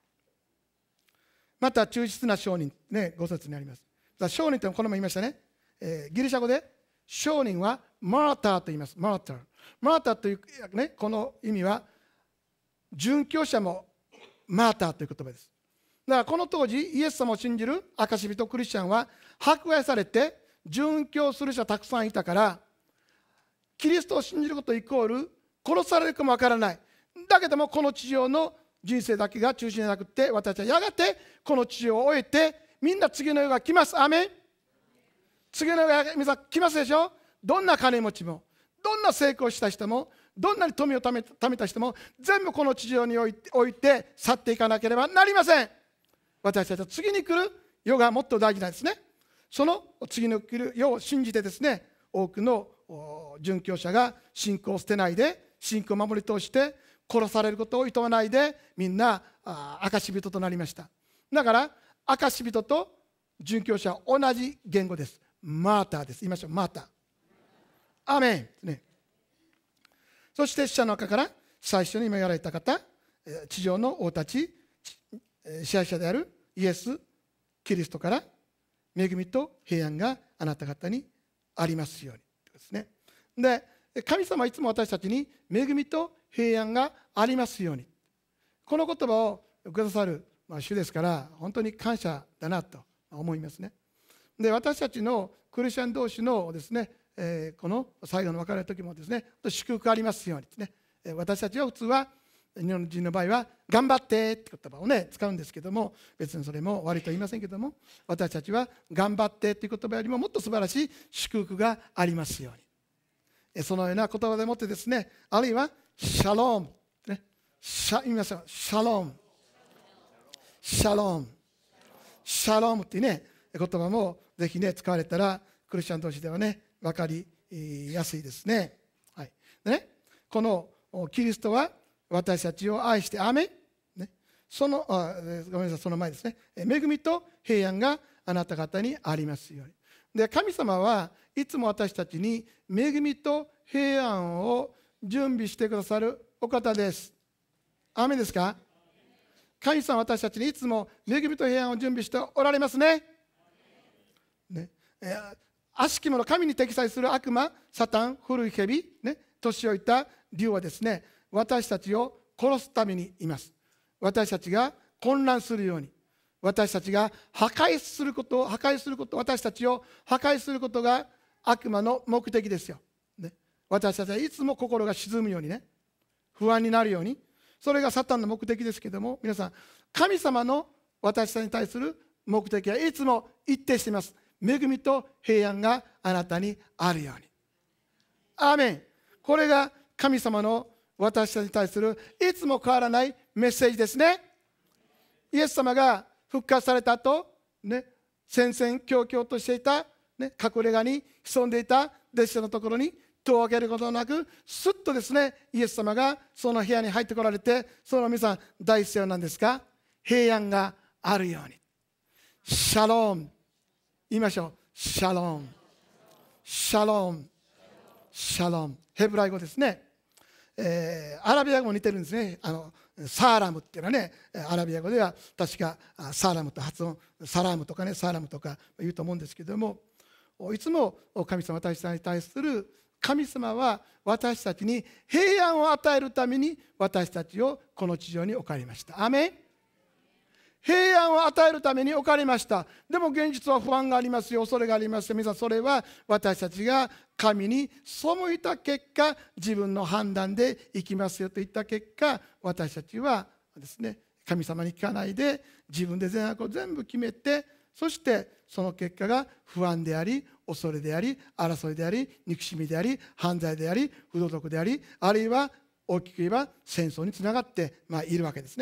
Speaker 3: また忠実な商人ね、ご節にあります。商人ってこの前言いましたね、えー、ギリシャ語で商人はマーターと言います。マーターマーターという、ね、この意味は殉教者もマーターという言葉です。だからこの当時イエス様を信じる証人クリスチャンは迫害されて殉教する人はたくさんいたから、キリストを信じることイコール殺されるかもわからない。だけどもこの地上の人生だけが中心じゃなくて、私はやがてこの地上を終えてみんな次の世が来ます。アメン。次の世が皆さん来ますでしょ。どんな金持ちも、どんな成功した人も、どんなに富をため、ためた人も全部この地上に置いて、置いて去っていかなければなりません。私たちは次に来る世がもっと大事なんですね。その次の来る世を信じてですね、多くの殉教者が信仰を捨てないで、信仰を守り通して殺されることを厭わないで、みんな証人となりました。だから証人と殉教者は同じ言語です。マーターです。言いましょう。マーター。アメン、ね、そして死者の中から最初に今言われた方、地上の王たち、支配者であるイエス・キリストから恵みと平安があなた方にありますようにですね。で、神様はいつも私たちに恵みと平安がありますように、この言葉をくださる主ですから、本当に感謝だなと思いますね。で、私たちのクリスチャン同士のですね、えー、この最後の別れの時もですね、祝福ありますようにですね。私たちは普通は日本人の場合は頑張ってって言葉をね使うんですけども、別にそれも悪いと言いませんけども、私たちは頑張ってっていう言葉よりももっと素晴らしい祝福がありますように、そのような言葉でもってですね、あるいはシャローム、ね、シャ言いましょう。シャロームシャロームシャロームっていうね言葉もぜひね使われたらクリスチャン同士ではね分かりやすいですね。はい、でね、このキリストは私たちを愛して、アメン、ね、そのあごめんなさい、その前ですね、恵みと平安があなた方にありますように。で、神様はいつも私たちに恵みと平安を準備してくださるお方です。アーメンですか。神様は私たちにいつも恵みと平安を準備しておられますね。ね、えー、悪しき者、神に敵対する悪魔、サタン、古い蛇、ね、年老いた竜はですね、私たちを殺すためにいます。私たちが混乱するように、私たちが破壊することを破壊すること私たちを破壊することが悪魔の目的ですよ、ね、私たちはいつも心が沈むようにね、不安になるように、それがサタンの目的ですけども、皆さん、神様の私たちに対する目的はいつも一定しています。恵みと平安があなたにあるように。アーメン。これが神様の私たちに対するいつも変わらないメッセージですね。イエス様が復活された後、ね、戦々恐々としていた、ね、隠れ家に潜んでいた弟子のところに戸を開けることなく、すっとですね、イエス様がその部屋に入ってこられて、その皆さん大必要なんですか、平安があるように。シャローム、言いましょう。シャローム、シャローム、シャローム。ヘブライ語ですね。えー、アラビア語も似てるんですね。あのサーラムっていうのはね、アラビア語では確かサーラムと発音、サラムとかね、サーラムとか言うと思うんですけども、いつも神様、私たちに対する神様は私たちに平安を与えるために私たちをこの地上に置かれました。アメン。平安を与えるために置かれました。でも現実は不安がありますよ、恐れがありますよ。皆さん、それは私たちが神に背いた結果、自分の判断で生きますよといった結果、私たちはですね、神様に聞かないで自分で善悪を全部決めて、そしてその結果が不安であり、恐れであり、争いであり、憎しみであり、犯罪であり、不道徳であり、あるいは大きく言えば戦争につながって、まあ、いるわけですね。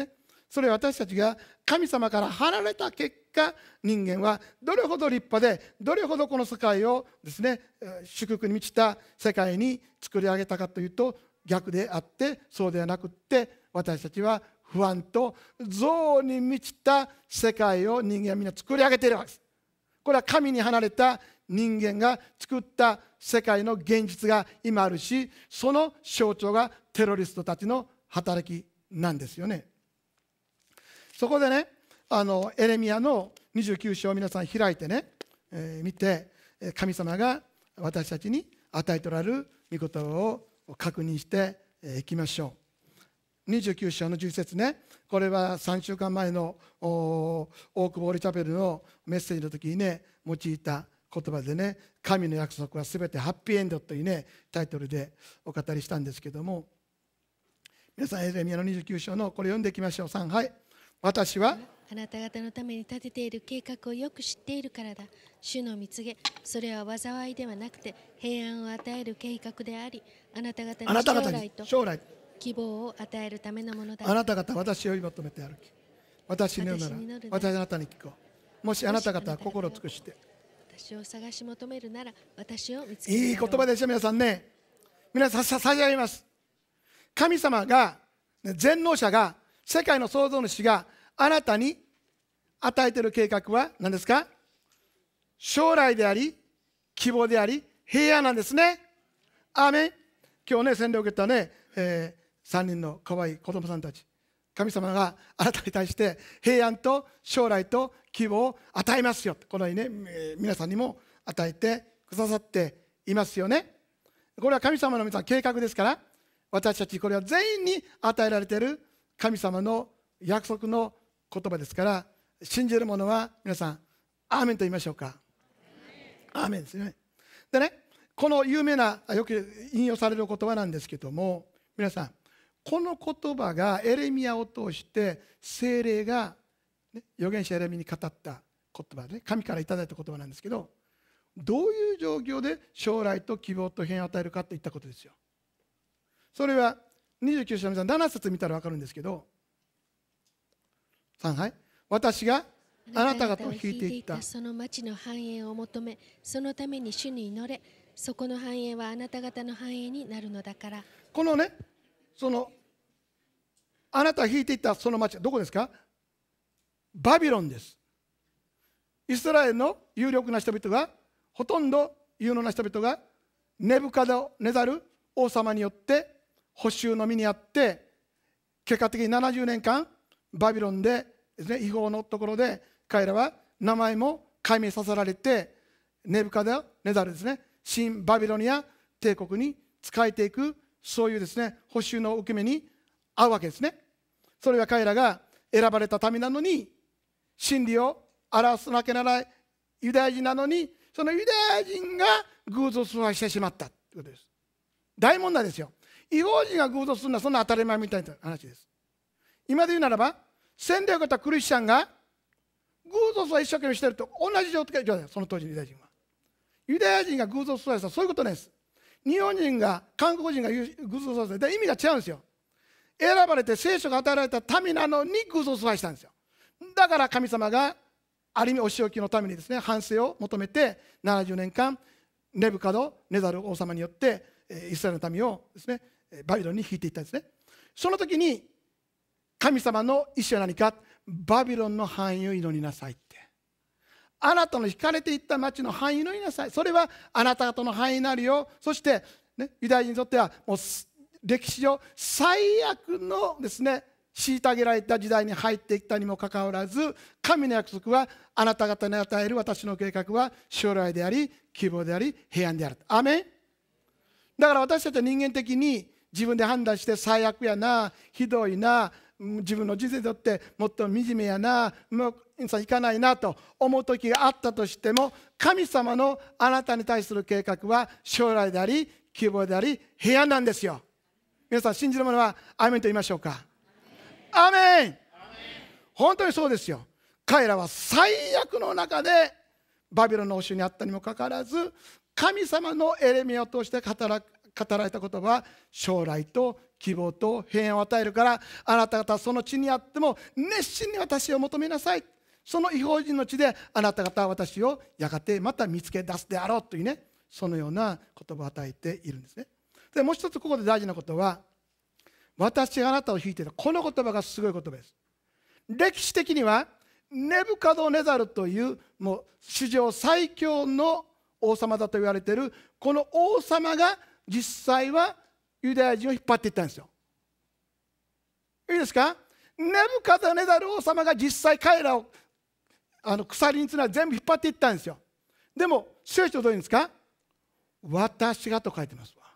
Speaker 3: それは私たちが神様から離れた結果、人間はどれほど立派で、どれほどこの世界をですね、祝福に満ちた世界に作り上げたかというと逆であって、そうではなくって、私たちは不安と憎悪に満ちた世界を人間はみんな作り上げているわけです。これは神に離れた人間が作った世界の現実が今あるし、その象徴がテロリストたちの働きなんですよね。そこでね、あのエレミヤのにじゅうきゅう章を皆さん開いてね、えー、見て、神様が私たちに与えておられる御言葉を確認していきましょう。にじゅうきゅう章のじゅう節ね、これはさんしゅうかんまえのオークボールチャペルのメッセージの時にね用いた言葉でね、神の約束はすべてハッピーエンドというねタイトルでお語りしたんですけども、皆さんエレミヤのにじゅうきゅう章のこれ読んでいきましょう。さん、はい。私は
Speaker 2: あなた方のために立てている計画をよく知っているからだ。主の蜜げ、それは災いではなくて平安を与える計画であり、あなた方の将来と
Speaker 3: 将来
Speaker 2: 希望を与えるためのものだ。
Speaker 3: あなた方私を追い求めて歩き、私に祈るなら私はあなたに聞こう。もしあなた方は心を尽くして
Speaker 2: 私を探し求めるなら私を見つける。
Speaker 3: いい言葉でしょ皆さんね。皆さんささ差し上げます。神様が、全能者が、世界の創造主があなたに与えている計画は何ですか？将来であり、希望であり、平安なんですね。アーメン。今日ね、洗礼を受けたね、えー、さんにんの可愛い子供さんたち。神様があなたに対して平安と将来と希望を与えますよ。このようにね、えー、皆さんにも与えてくださっていますよね。これは神様の皆さん計画ですから、私たちこれは全員に与えられている神様の約束の言葉ですから、信じる者は皆さんアーメンと言いましょうか。アーメンですね。でね、この有名なよく引用される言葉なんですけども、皆さんこの言葉がエレミヤを通して聖霊が、ね、預言者エレミヤに語った言葉で、ね、神からいただいた言葉なんですけど、どういう状況で将来と希望と平安を与えるかといったことですよ。それはにじゅうきゅう章の皆さんなな節見たら分かるんですけど、さん、はい。私があなた方を引いていった
Speaker 2: その町の繁栄を求め、そのために主に祈れ、そこの繁栄はあなた方の繁栄になるのだから。
Speaker 3: このね、そのあなたが引いていったその町はどこですか？バビロンです。イスラエルの有力な人々が、ほとんど有能な人々がネブカドネザル王様によって捕囚の身にあって、結果的にななじゅうねんかんバビロンでですね、違法のところで彼らは名前も改名させられて、ネブカドネザルですね、新バビロニア帝国に仕えていく、そういうですね捕囚の受け目に遭うわけですね。それは彼らが選ばれた民なのに、真理を表さなきゃならないユダヤ人なのに、そのユダヤ人が偶像崇拝してしまったということです。大問題ですよ。違法人が偶像するのはそんな当たり前みたいな話です。今で言うならば、洗礼を受けたクリスチャンが偶像崇拝一生懸命してると同じ状態です。その当時のユダヤ人は。ユダヤ人が偶像崇拝したらそういうことです。日本人が韓国人が偶像崇拝したら意味が違うんですよ。選ばれて聖書が与えられた民なのに偶像崇拝したんですよ。だから神様がある意味お仕置きのためにですね、反省を求めてななじゅうねんかんネブカドネザル王様によってイスラエルの民をですねバビロンに引いていったんですね。その時に神様の意思は何か、バビロンの繁栄を祈りなさいって。あなたの引かれていった町の繁栄を祈りなさい。それはあなた方の繁栄になるよ。そして、ね、ユダヤ人にとってはもう歴史上最悪のですね虐げられた時代に入ってきたにもかかわらず、神の約束はあなた方に与える私の計画は将来であり希望であり平安である。アメン。だから私たちは人間的に自分で判断して最悪やな、ひどいな、自分の人生にとってもっと惨めやな、もういかないなと思う時があったとしても、神様のあなたに対する計画は将来であり希望であり平安なんですよ。皆さん信じる者はアーメンと言いましょうか。アーメン。本当にそうですよ。彼らは最悪の中でバビロンの押しにあったにもかかわらず、神様のエレミヤを通して語ら語られた言葉は将来と希望と平安を与えるから、あなた方はその地にあっても熱心に私を求めなさい。その異邦人の地であなた方は私をやがてまた見つけ出すであろうというね、そのような言葉を与えているんですね。でもう一つここで大事なことは、私があなたを引いているこの言葉がすごい言葉です。歴史的にはネブカドネザルというもう史上最強の王様だと言われているこの王様が実際はユダヤ人を引っ張っていったんですよ。いいですか。ネブカドネザル王様が実際彼らをあの鎖につないで全部引っ張っていったんですよ。でも聖書どういうんですか。私がと書いてますわ。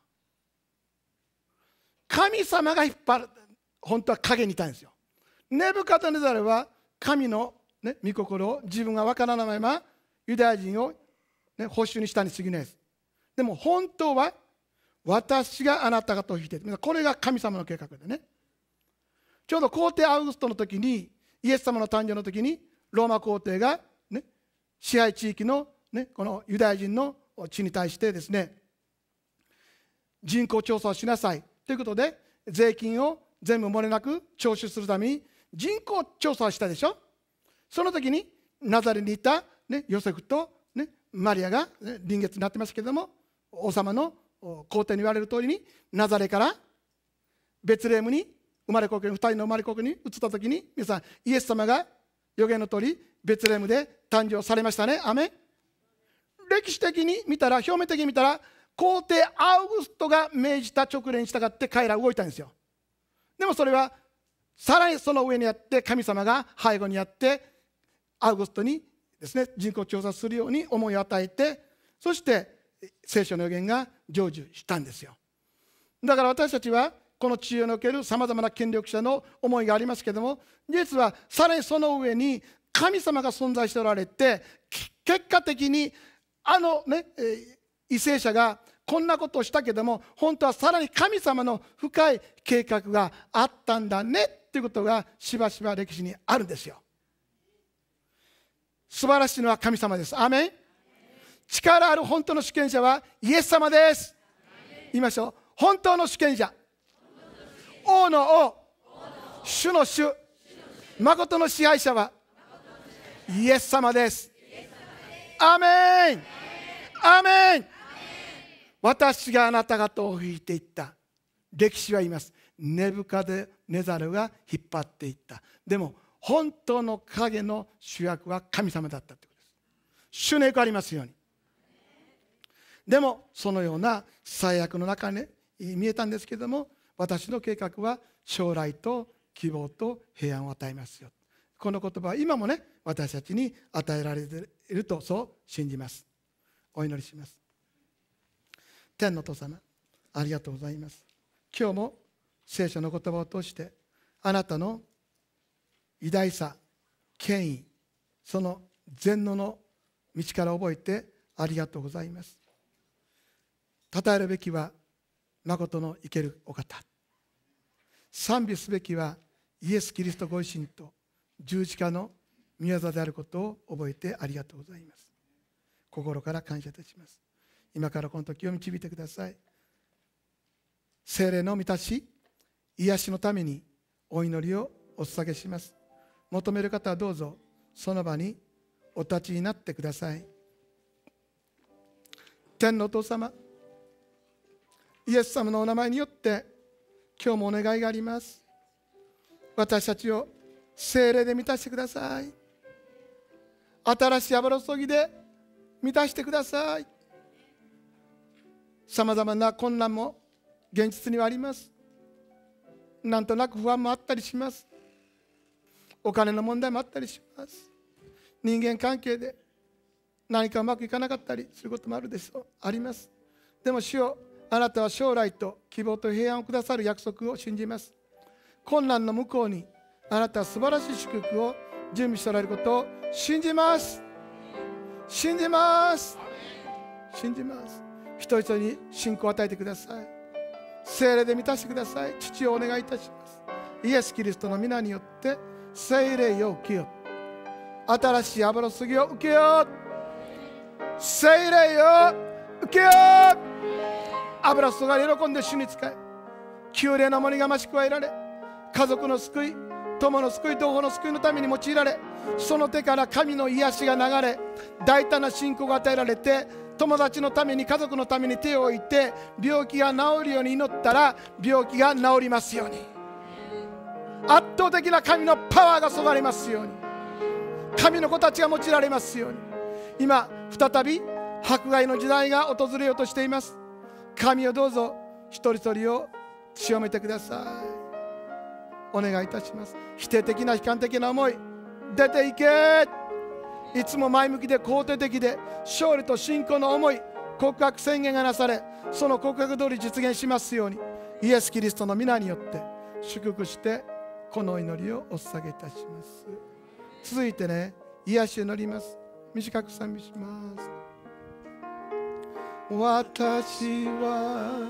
Speaker 3: 神様が引っ張る、本当は影にいたんですよ。ネブカドネザルは神の、ね、御心を自分が分からないままユダヤ人を、ね、報酬にしたに過ぎないです。でも本当は私があなた方を引いている。これが神様の計画でね。ちょうど皇帝アウグストの時に、イエス様の誕生の時にローマ皇帝が、ね、支配地域の、ね、このユダヤ人の地に対してですね、人口調査をしなさいということで税金を全部漏れなく徴収するために人口調査をしたでしょ。その時にナザレにいた、ね、ヨセフと、ね、マリアが、ね、臨月になってますけれども、王様の皇帝に言われる通りにナザレからベツレヘムに生まれ故郷にふたりの生まれ故郷に移った時に、皆さんイエス様が予言の通りベツレヘムで誕生されましたね。アメン。歴史的に見たら、表面的に見たら皇帝アウグストが命じた勅令に従って彼ら動いたんですよ。でもそれはさらにその上にあって神様が背後にあってアウグストにですね人口調査するように思いを与えて、そして聖書の予言が成就したんですよ。だから私たちはこの地上におけるさまざまな権力者の思いがありますけれども、実はさらにその上に神様が存在しておられて、結果的にあのね為政者がこんなことをしたけども、本当はさらに神様の深い計画があったんだねっていうことがしばしば歴史にあるんですよ。素晴らしいのは神様です。アーメン。力ある本当の主権者はイエス様です。言いましょう。本当の主権者、王の王、主の主、誠の支配者はイエス様です。アーメン。アーメン。私があなた方を引いていった。歴史は言います。ネブカデネザルが引っ張っていった。でも本当の影の主役は神様だったということです。主の栄光ありますように。でもそのような最悪の中に見えたんですけれども、私の計画は将来と希望と平安を与えますよ。この言葉は今もね私たちに与えられているとそう信じます。お祈りします。天の父様、ありがとうございます。今日も聖書の言葉を通してあなたの偉大さ、権威、その全能の道から覚えてありがとうございます。称えるべきは誠の生けるお方、賛美すべきはイエス・キリストご自身と十字架の御業であることを覚えてありがとうございます。心から感謝いたします。今からこの時を導いてください。聖霊の満たし、癒しのためにお祈りをお捧げします。求める方はどうぞその場にお立ちになってください。天のお父様、イエス様のお名前によって今日もお願いがあります。私たちを聖霊で満たしてください。新しい油注ぎで満たしてください。さまざまな困難も現実にはあります。なんとなく不安もあったりします。お金の問題もあったりします。人間関係で何かうまくいかなかったりすることもあるでしょう。あります。でも主よ、あなたは将来と希望と平安をくださる約束を信じます。困難の向こうにあなたは素晴らしい祝福を準備しておられることを信じます。信じます。信じます。一人一人に信仰を与えてください。聖霊で満たしてください。父をお願いいたします。イエス・キリストの皆によって聖霊を受けよう。新しい油注ぎを受けよう。聖霊を受けよう。油注がれ喜んで主に仕え、 宮殿の守りが増し加えられ、家族の救い、友の救い、同胞の救いのために用いられ、その手から神の癒しが流れ、大胆な信仰が与えられて、友達のために、家族のために手を置いて、病気が治るように祈ったら病気が治りますように。圧倒的な神のパワーが注がれますように。神の子たちが用いられますように。今再び迫害の時代が訪れようとしています。神をどうぞ一人一人を強めてください。お願いいたします。否定的な悲観的な思い、出ていけ。いつも前向きで肯定的で勝利と信仰の思い、告白宣言がなされ、その告白通り実現しますように、イエス・キリストの皆によって祝福してこの祈りをお捧げいたします。続いてね、癒しを祈ります。短く賛美します。私は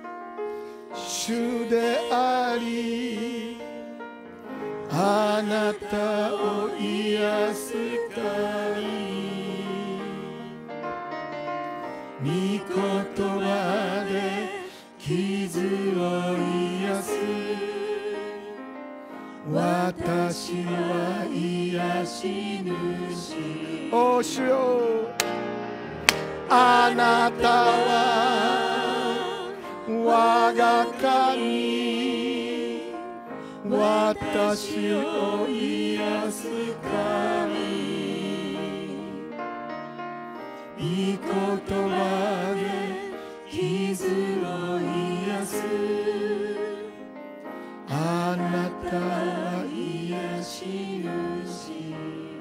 Speaker 3: 主であり、あなたを癒す神、御言葉で傷を癒す。私は癒し主。お主よ、あなたは我が神、私を癒す神、御言葉で傷を癒す。あなたは癒し主。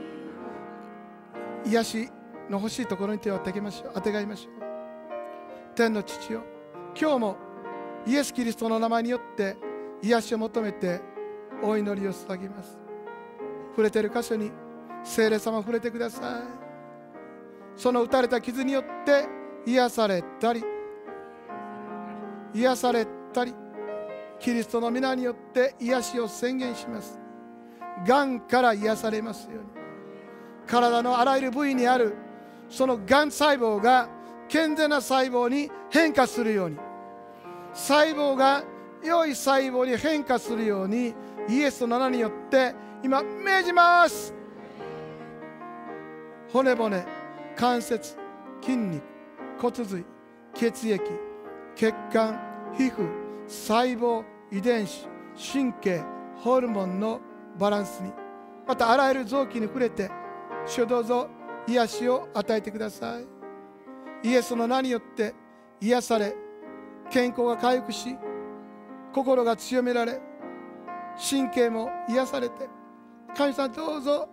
Speaker 3: 癒しの欲しいところに手を当てましょう。当てがいましょう。天の父よ、今日もイエス・キリストの名前によって癒しを求めてお祈りを捧げます。触れている箇所に聖霊様触れてください。その打たれた傷によって癒されたり癒されたり、キリストの皆によって癒しを宣言します。がんから癒されますように。体のあらゆる部位にあるそのがん細胞が健全な細胞に変化するように、細胞が良い細胞に変化するように、イエスの名によって今命じます。骨骨、関節、筋肉、骨髄、血液、血管、皮膚、細胞、遺伝子、神経、ホルモンのバランスに、またあらゆる臓器に触れて、主よどうぞ癒しを与えてください。イエスの名によって癒され、健康が回復し、心が強められ、神経も癒されて、神様どうぞ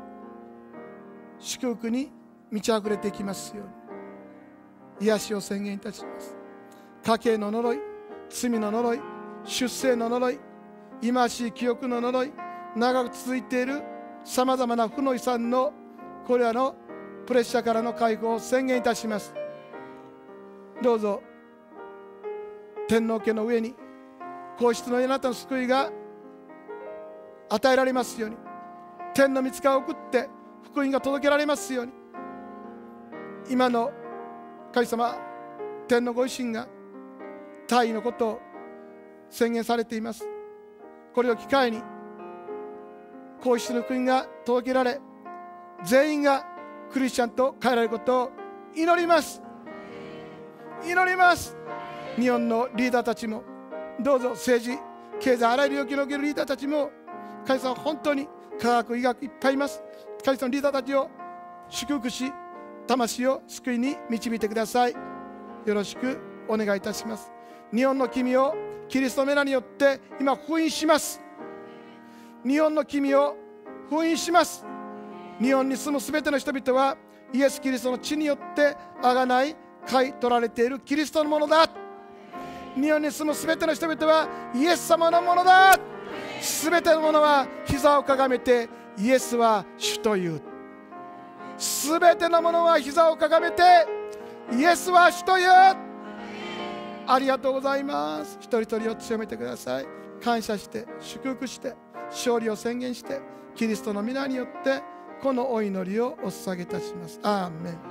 Speaker 3: 祝福に満ち溢れていきますように、癒しを宣言いたします。家計の呪い、罪の呪い、出生の呪い、忌まわしい記憶の呪い、長く続いているさまざまな負の遺産のこれらのプレッシャーからの解放を宣言いたします。どうぞ天皇家の上に皇室のあなたの救いが与えられますように、天の御使いを送って福音が届けられますように、今の神様天のご自身が大義のことを宣言されています。これを機会に皇室の福音が届けられ、全員がクリスチャンと変えられることを祈ります。祈ります。日本のリーダーたちも、どうぞ政治経済あらゆる領域におけるリーダーたちも、神様本当に科学医学いっぱいいます。神様のリーダーたちを祝福し、魂を救いに導いてください。よろしくお願いいたします。日本の君をキリストの皆によって今封印します。日本の君を封印します。日本に住むすべての人々はイエス・キリストの血によってあがない買い取られているキリストのものだ。日本に住むすべての人々はイエス様のものだ。すべてのものは膝をかがめてイエスは主という。すべてのものは膝をかがめてイエスは主という。ありがとうございます。一人一人を強めてください。感謝して祝福して勝利を宣言して、キリストの皆によってこのお祈りをお捧げいたします。アーメン。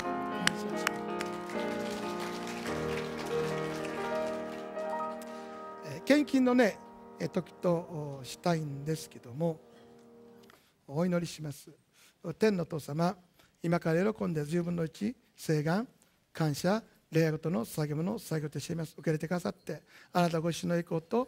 Speaker 3: 献金のね時としたいんですけども、お祈りします。天のお父様、今から喜んでじゅうぶんのいち請願感謝礼拝ごとの捧げ物を捧げてしています。受け入れてくださって、あなたご自身の栄光と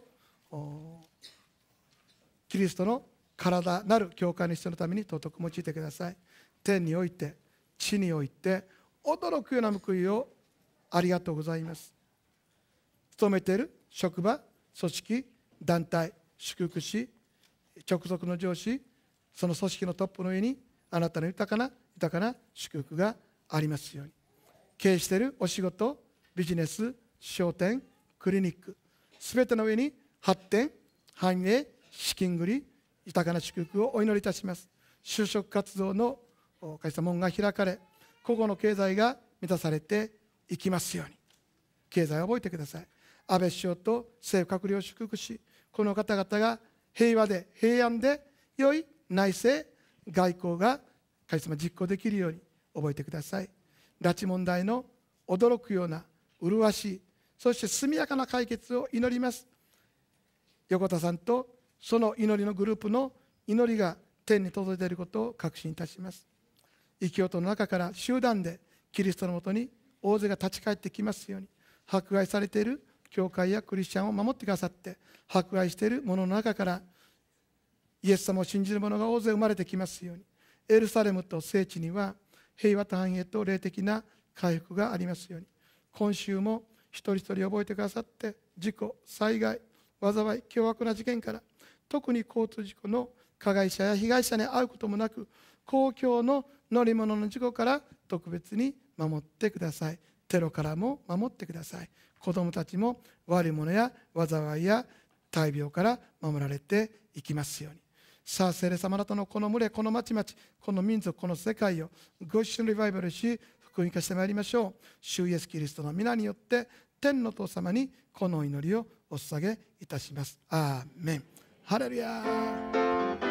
Speaker 3: キリストの体なる教会の人のために尊く用いてください。天において地において驚くような報いをありがとうございます。勤めている職場、組織、団体、祝福し、直属の上司、その組織のトップの上にあなたの豊かな豊かな祝福がありますように。経営しているお仕事、ビジネス、商店、クリニック、すべての上に発展、繁栄、資金繰り、豊かな祝福をお祈りいたします。就職活動の会社門が開かれ、個々の経済が満たされていきますように。経済を覚えてください。安倍首相と政府閣僚を祝福し、この方々が平和で平安で良い内政外交が神様実行できるように覚えてください。拉致問題の驚くような麗しい、そして速やかな解決を祈ります。横田さんとその祈りのグループの祈りが天に届いていることを確信いたします。異教徒の中から集団でキリストのもとに大勢が立ち返ってきますように。迫害されている教会やクリスチャンを守ってくださって、迫害している者の中からイエス様を信じる者が大勢生まれてきますように。エルサレムと聖地には平和と繁栄と霊的な回復がありますように。今週も一人一人覚えてくださって、事故、災害、災い、凶悪な事件から、特に交通事故の加害者や被害者に会うこともなく、公共の乗り物の事故から特別に守ってください。テロからも守ってください。子どもたちも悪いものや災いや大病から守られていきますように。さあ、聖霊様あなたのこの群れ、この町々、この民族、この世界をご一緒にリバイバルし、福音化してまいりましょう。主イエスキリストの皆によって天の父様にこの祈りをお捧げいたします。アーメン。ハレルヤー。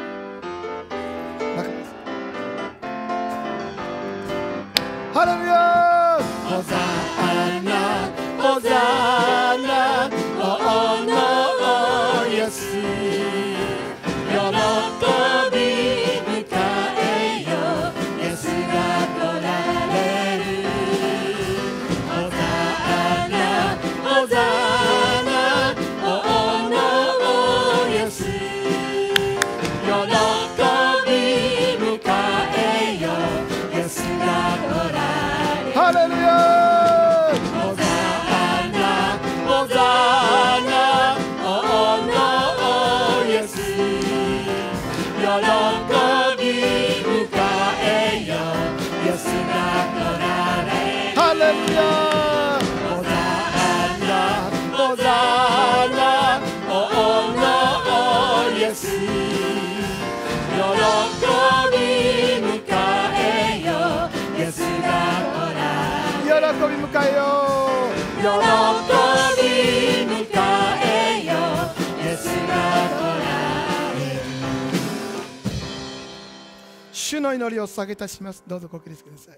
Speaker 3: ハレルヤー。
Speaker 2: ホザーナホザーナ王のイエス、喜び迎えよイエスが来られる。ホザーナホザーナ王のイエス、喜び迎えよイエスが来られる。
Speaker 3: ハレルヤー。喜び迎えよう。
Speaker 2: 喜び迎えよイエスが来られる。
Speaker 3: 主の祈りを捧げいたします。どうぞご起立ください。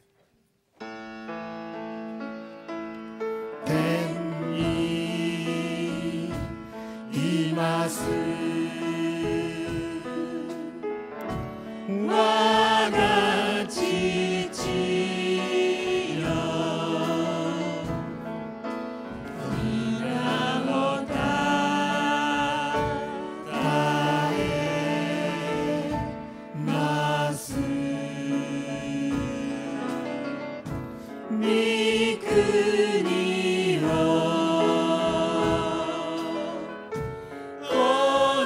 Speaker 2: 天にいます我が父、こ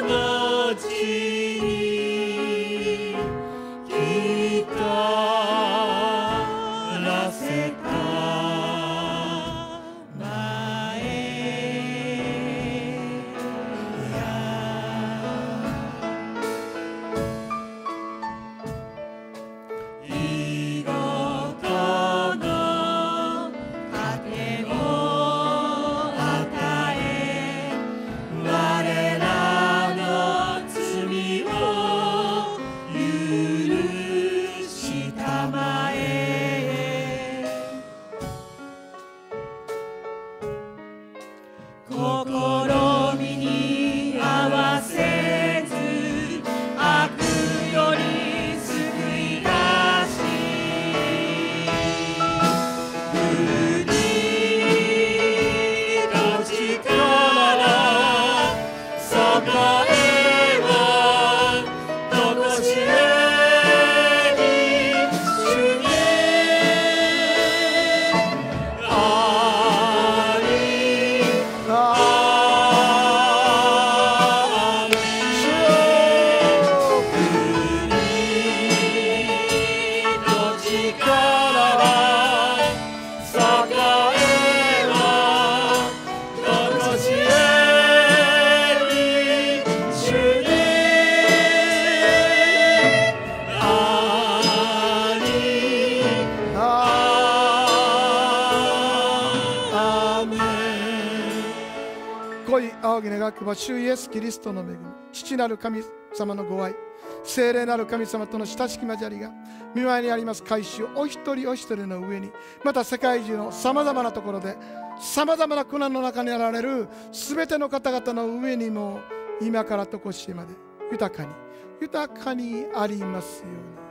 Speaker 3: 仰ぎ願くば、主イエスキリストの恵み、父なる神様のご愛、聖霊なる神様との親しき交わりが御前にあります改宗お一人お一人の上に、また世界中のさまざまなところでさまざまな苦難の中にあられるすべての方々の上にも、今からとこしえまで豊かに豊かにありますように。